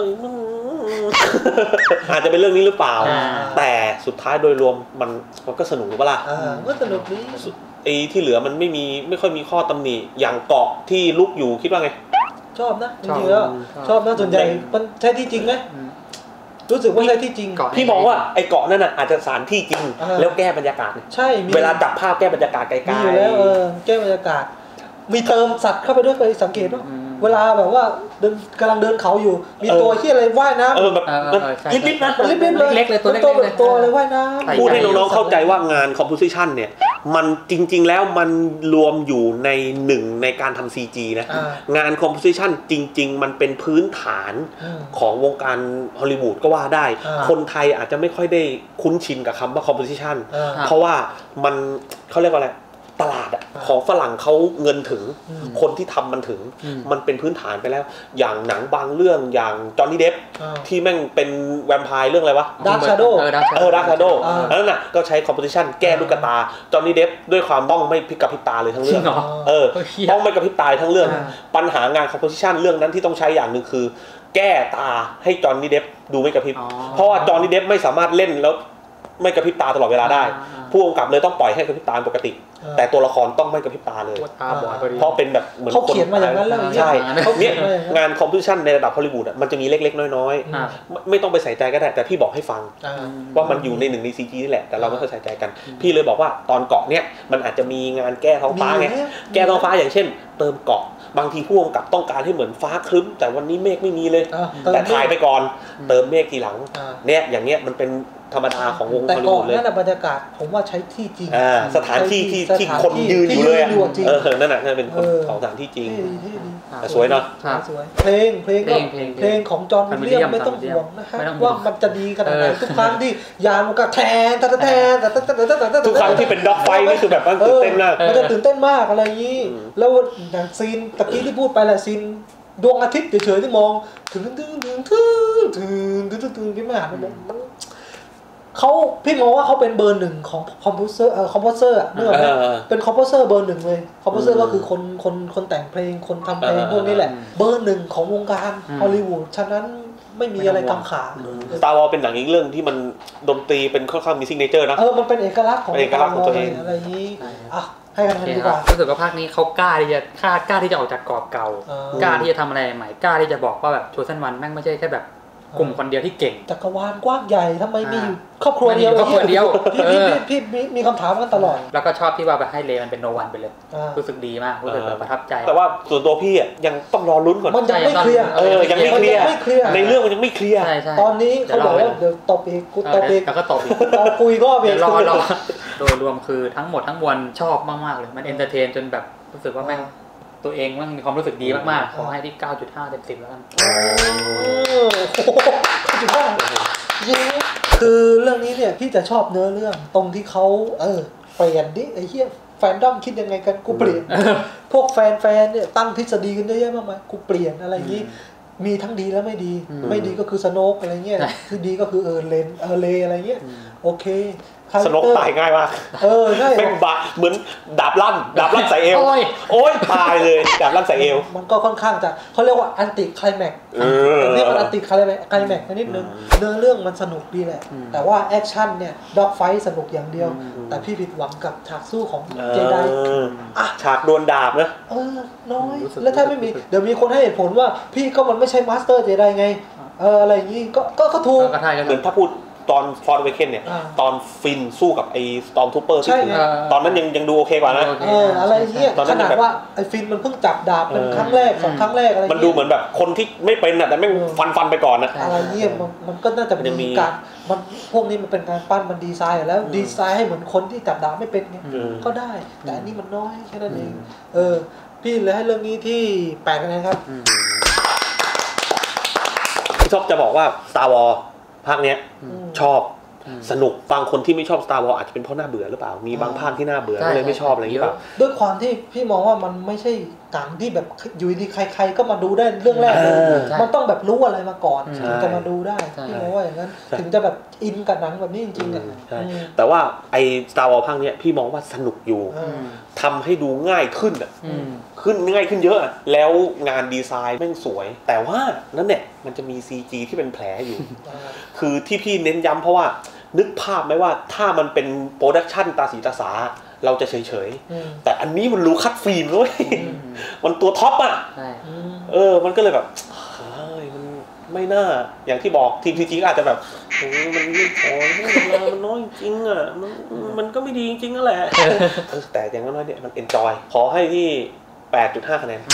อาจจะเป็นเรื่องนี้หรือเปล่าแต่สุดท้ายโดยรวมมันมันก็สนุกปะล่ะก็สนุกดีไอ้ที่เหลือมันไม่มีไม่ค่อยมีข้อตำหนิอย่างเกาะที่ลุกอยู่คิดว่าไงชอบนะจริงๆแล้วชอบนะส่วนใหญ่มันใช่ที่จริงไหมรู้สึกว่าใช่ที่จริงพี่มองว่าไอ้เกาะนั่นน่ะอาจจะสถานที่จริงแล้วแก้บรรยากาศใช่เวลาจับภาพแก้บรรยากาศไกลๆมีอยู่แล้วเออแก้บรรยากาศมีเติมสัตว์เข้าไปด้วยไปสังเกตว่าเวลาแบบว่าเดินกำลังเดินเขาอยู่มีตัวที่อะไรว่ายน้ำเออแบบลิบๆนะลิบๆเลยเล็กเลยตัวเล็กเลยตัวอะไรว่ายน้ำพูดให้น้องๆเข้าใจว่างาน composition เนี่ยมันจริงๆแล้วมันรวมอยู่ในหนึ่งในการทำ ซี จี นะงาน composition จริงๆมันเป็นพื้นฐานของวงการฮอลลีวูดก็ว่าได้คนไทยอาจจะไม่ค่อยได้คุ้นชินกับคำว่า composition เพราะว่ามันเขาเรียกว่าอะไรตลาดอะของฝรั่งเขาเงินถึงคนที่ทำมันถึงมันเป็นพื้นฐานไปแล้วอย่างหนังบางเรื่องอย่างจอห์นนี่เดฟที่แม่งเป็นแวมไพร์เรื่องอะไรวะ Dark Shadow เออ Dark Shadow แล้วน่ะก็ใช้ composition แก้ลูกตาจอห์นนี่เดฟด้วยความต้องไม่พิกระพริบตาเลยทั้งเรื่องเออต้องไม่กระพริบตาทั้งเรื่องปัญหางาน composition เรื่องนั้นที่ต้องใช้อย่างหนึ่งคือแก้ตาให้จอห์นนี่เดฟดูไม่กระพริบเพราะว่าจอห์นนี่เดฟไม่สามารถเล่นแล้วไม่กระพริบตาตลอดเวลาได้ผู้กำกับเลยต้องปล่อยให้กระพริบตาปกติแต่ตัวละครต้องไม่กระพริบตาเลยตาบอดพอดีเพราะเป็นแบบเหมือนเขาเขียนมาอย่างนั้นแล้วใช่เนี่ยงานคอมโพสิชันในระดับฮอลลีวูดอ่ะมันจะมีเล็กๆน้อยๆไม่ต้องไปใส่ใจก็ได้แต่พี่บอกให้ฟังว่ามันอยู่ในหนึ่งใน ซี จี นี่แหละแต่เราไม่ค่อยใส่ใจกันพี่เลยบอกว่าตอนเกาะเนี่ยมันอาจจะมีงานแก้ท้องฟ้าไงแก้ท้องฟ้าอย่างเช่นเติมเกาะบางทีผู้กำกับต้องการให้เหมือนฟ้าครึ้มแต่วันนี้เมฆไม่มีเลยแต่ถ่ายไปก่อนเติมเมฆทีหลังเนี่ยอย่างเงี้ยมันเป็นธรรมดาของวงฮอลลีวูดเลยแต่ก่อนนั่นแหละบรรยากาศผมว่าใช้ที่จริงสถานที่ที่ที่คนยืนอยู่เลยเออนั่นแหละนั่นเป็นของสถานที่จริงแต่สวยเนาะสวยเพลงเพลงก็เพลงของจอห์นวิลเลียมไม่ต้องห่วงนะครับว่ามันจะดีขนาดไหนทุกครั้งที่ยานมันก็แทนแทนแทนทุกครั้งที่เป็นด็อกไฟนี่คือแบบมันตื่นเต้นมากมันจะตื่นเต้นมากอะไรอย่างนี้แล้วอย่างซีนตะกี้ที่พูดไปแหละซีนดวงอาทิตย์เฉยๆที่มองถึงถึงถึงถึงถึงถึงถึงถึงที่ไม่หันมันเขาพี่มองว่าเขาเป็นเบอร์หนึ่งของคอมโพเซอร์เอ่อคอมโพเซอร์นึกออกไหมเป็นคอมโพเซอร์เบอร์หนึ่งเลยคอมโพเซอร์ก็คือคนคนคนแต่งเพลงคนทำเพลงพวกนี้แหละเบอร์หนึ่งของวงการฮอลลีวูดฉะนั้นไม่มีอะไรกังขา Star Wars เป็นหนังอีกเรื่องที่มันดนตรีเป็นค่อนข้างมีซิกเนเจอร์นะเออมันเป็นเอกลักษณ์ของเอกลักษณ์ของตัวเองอะไรนี้อ่ะให้กันดีกว่ารู้สึกว่าภาคนี้เขากล้าที่จะกล้าที่จะออกจากกรอบเก่ากล้าที่จะทำอะไรใหม่กล้าที่จะบอกว่าแบบโชซันวันแม่งไม่ใช่แค่แบบกลุ่มคนเดียวที่เก่งจักรวาลกว้างใหญ่ทำไมมีอยู่ครอบครัวเดียวครอบครัวเดียวพี่พี่พี่มีคำถามกันตลอดแล้วก็ชอบที่ว่าไปให้เลมันเป็นโนวันไปเลยรู้สึกดีมากรู้สึกแบบประทับใจแต่ว่าส่วนตัวพี่อ่ะยังต้องรอลุ้นก่อนมันยังไม่เคลียร์เออยังไม่เคลียร์ในเรื่องมันยังไม่เคลียร์ตอนนี้เขาบอกว่าเดี๋ยวตบอีกกูตบอีกแล้วก็ตบอีกต่อคุยก็เบียดรอรอโดยรวมคือทั้งหมดทั้งมวลชอบมากๆเลยมันเอนเตอร์เทนจนแบบรู้สึกว่าแม่งตัวเองมันมีความรู้สึกดีมากๆขอให้ที่ เก้าจุดห้า เต็มสิบแล้วกันโอ้เก้าจุดห้าจริงคือเรื่องนี้เนี่ยพี่จะชอบเนื้อเรื่องตรงที่เขาเออเปลี่ยนดิไอ้เหี้ยแฟนดอมคิดยังไงกันกูเปลี่ยนพวกแฟนๆเนี่ยตั้งทฤษฎีกันเยอะแยะมากมายกูเปลี่ยนอะไรอย่างนี้มีทั้งดีและไม่ดีไม่ดีก็คือสโนกอะไรเงี้ยคือดีก็คือเออเลนเออเลอะไรเงี้ยโอเคสโนกตายง่ายมากเออใช่เป็นบาเหมือนดาบลั่นดาบลั่นใส่เอวโอ้ยตายเลยดาบลั่นใส่เอวมันก็ค่อนข้างจะเขาเรียกว่าอันติไคลแม็กซ์เรียกว่าอันติไคลแม็กซ์ไคลแม็กซ์นิดนึงเนื้อเรื่องมันสนุกดีแหละแต่ว่าแอคชั่นเนี่ยด็อกไฟท์สนุกอย่างเดียวแต่พี่ผิดหวังกับฉากสู้ของเจไดฉากดวลดาบนะเออน้อยแล้วถ้าไม่มีเดี๋ยวมีคนให้เหตุผลว่าพี่ก็มันไม่ใช่มาสเตอร์เจไดไงเอออะไรอย่างงี้ก็ก็ถูกเหมือนถ้าพูดตอนฟอร์ดเวเคนเนี่ยตอนฟินสู้กับไอ้สตอร์มทูเปอร์ตอนนั้นยังยังดูโอเคกว่านะเอออะไรเงี้ยขนาดว่าไอ้ฟินมันเพิ่งจับดาบเป็นครั้งแรกสองครั้งแรกอะไรมันดูเหมือนแบบคนที่ไม่เป็นอ่ะแต่ไม่ฟันฟันไปก่อนนะอะไรเงี้ยมันมันก็น่าจะมีการมันพวกนี้มันเป็นการปั้นมันดีไซน์แล้วดีไซน์ให้เหมือนคนที่จับดาบไม่เป็นไงก็ได้แต่อันนี้มันน้อยแค่นั้นเองเออพี่เลยให้เรื่องนี้ที่แปดคะแนนครับชอบจะบอกว่า Star Wars ภาคเนี้ยชอบสนุกบางคนที่ไม่ชอบ Star Wars อาจจะเป็นเพราะน่าเบื่อหรือเปล่ามีบางภาคที่น่าเบื่อก็เลยไม่ชอบอะไรอย่างเงี้ยด้วยความที่พี่มองว่ามันไม่ใช่การที่แบบอยู่ดีใครๆก็มาดูได้เรื่องแรกเลยมันต้องแบบรู้อะไรมาก่อนถึงจะมาดูได้พี่มองว่าอย่างนั้นถึงจะแบบอินกับหนังแบบนี้จริงๆอ่ะแต่ว่าไอ้ Star Wars ภาคเนี้ยพี่มองว่าสนุกอยู่ทำให้ดูง่ายขึ้นอ่ะขึ้นง่ายขึ้นเยอะแล้วงานดีไซน์แม่งสวยแต่ว่านั่นแหละมันจะมี ซี จี ที่เป็นแผลอยู่คือที่พี่เน้นย้ำเพราะว่านึกภาพไหมว่าถ้ามันเป็นโปรดักชั่นตาสีตาสาเราจะเฉยๆแต่อันนี้มันรู้คัดฟิล์มด้วยมันตัวท็อปอ่ะเออมันก็เลยแบบเฮ้ยมันไม่น่าอย่างที่บอกทีม ซี จี ก็อาจจะแบบโอ้มันไม่พอมันน้อยจริงอ่ะมันก็ไม่ดีจริงๆนั่นแหละแต่อย่างน้อยเนี่ยมันเอนจอยขอให้ที่ แปดจุดห้า คะแนน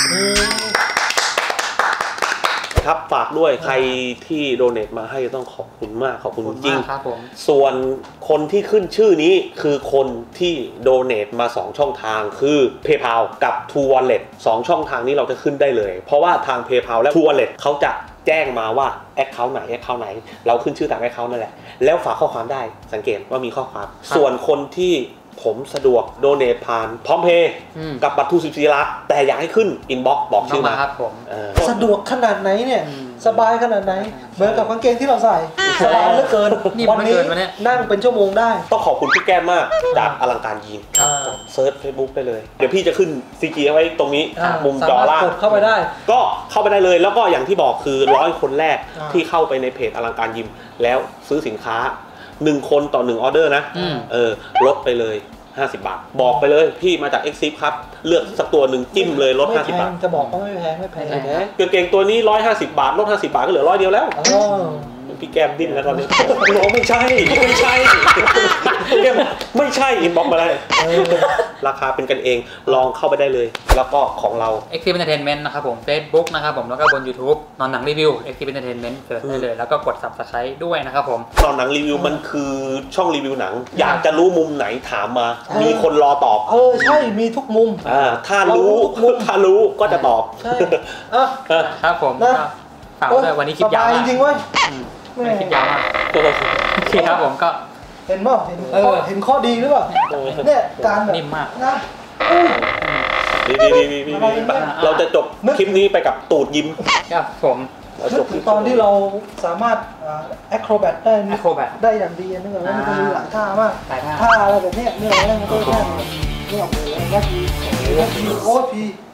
ครับฝากด้วยใครที่โดเนทมาให้ต้องขอบคุณมากขอบคุณจริงส่วนคนที่ขึ้นชื่อนี้คือคนที่โดเนทมาสองช่องทางคือ PayPal กับ True Wallet สองช่องทางนี้เราจะขึ้นได้เลยเพราะว่าทาง PayPal และ True Wallet เขาจะแจ้งมาว่า Account ไหน Account ไหนเราขึ้นชื่อตาม Account นั่นแหละแล้วฝากข้อความได้สังเกตว่ามีข้อความส่วนคนที่ผมสะดวกโดเนทผ่านพร้อมเพย์กับบัตรทูสิบสี่ลักแต่อยากให้ขึ้นอินบ็อกซ์บอกชื่อมาครับผมสะดวกขนาดไหนเนี่ยสบายขนาดไหนเหมือนกับกางเกงที่เราใส่สบายเหลือเกินวันนี้นั่งเป็นชั่วโมงได้ต้องขอบคุณพี่แก้มมากจากอลังการยีนเซิร์ช Facebook ไปเลยเดี๋ยวพี่จะขึ้น ซี จี ไว้ตรงนี้มุมจอล่างเข้าไปได้ก็เข้าไปได้เลยแล้วก็อย่างที่บอกคือร้อยคนแรกที่เข้าไปในเพจอลังการยิมแล้วซื้อสินค้าหนึ่งคนต่อหนึ่งออเดอร์นะเออลดไปเลยห้าสิบบาทบอกไปเลยพี่มาจาก เอ็กซิฟ ครับเลือกสักตัวหนึ่งจิ้มเลยลดห้าสิบบาทจะบอกก็ไม่แพงไม่แพงกางเกงตัวนี้หนึ่งร้อยห้าสิบบาทลดห้าสิบบาทก็เหลือร้อยเดียวแล้วพี่แก้มดิ้นแล้วตอนนี้น้องไม่ใช่ไม่ใช่แก้มไม่ใช่อินบ็อกซ์มาได้ราคาเป็นกันเองลองเข้าไปได้เลยแล้วก็ของเรา Active Entertainment นะครับผม Facebook นะครับผมแล้วก็บน YouTube นอนหนังรีวิว Active Entertainment เสิร์ชได้เลยแล้วก็กด Subscribe ด้วยนะครับผมนอนหนังรีวิวมันคือช่องรีวิวหนังอยากจะรู้มุมไหนถามมามีคนรอตอบเออใช่มีทุกมุมอ่าถ้ารู้ถ้ารู้ก็จะตอบใช่ครับผมฝากด้วยวันนี้คลิปยาวจริงๆเว้ยไม่คิดยาวมากโอเคครับผมก็เห็นป่ะเห็นเห็นข้อดีหรือเปล่าเนี่ยการแบบนิ่มมากนะดีดีดีดีเราจะจบคลิปนี้ไปกับตูดยิ้มครับผมตอนที่เราสามารถแอคโรแบทได้แอคโรแบทได้อย่างดีนึกว่ามันมีหลายท่ามากท่าอะไรแบบนี้เนี่ยมันก็แค่เนี่ยเลยนะโอ้พี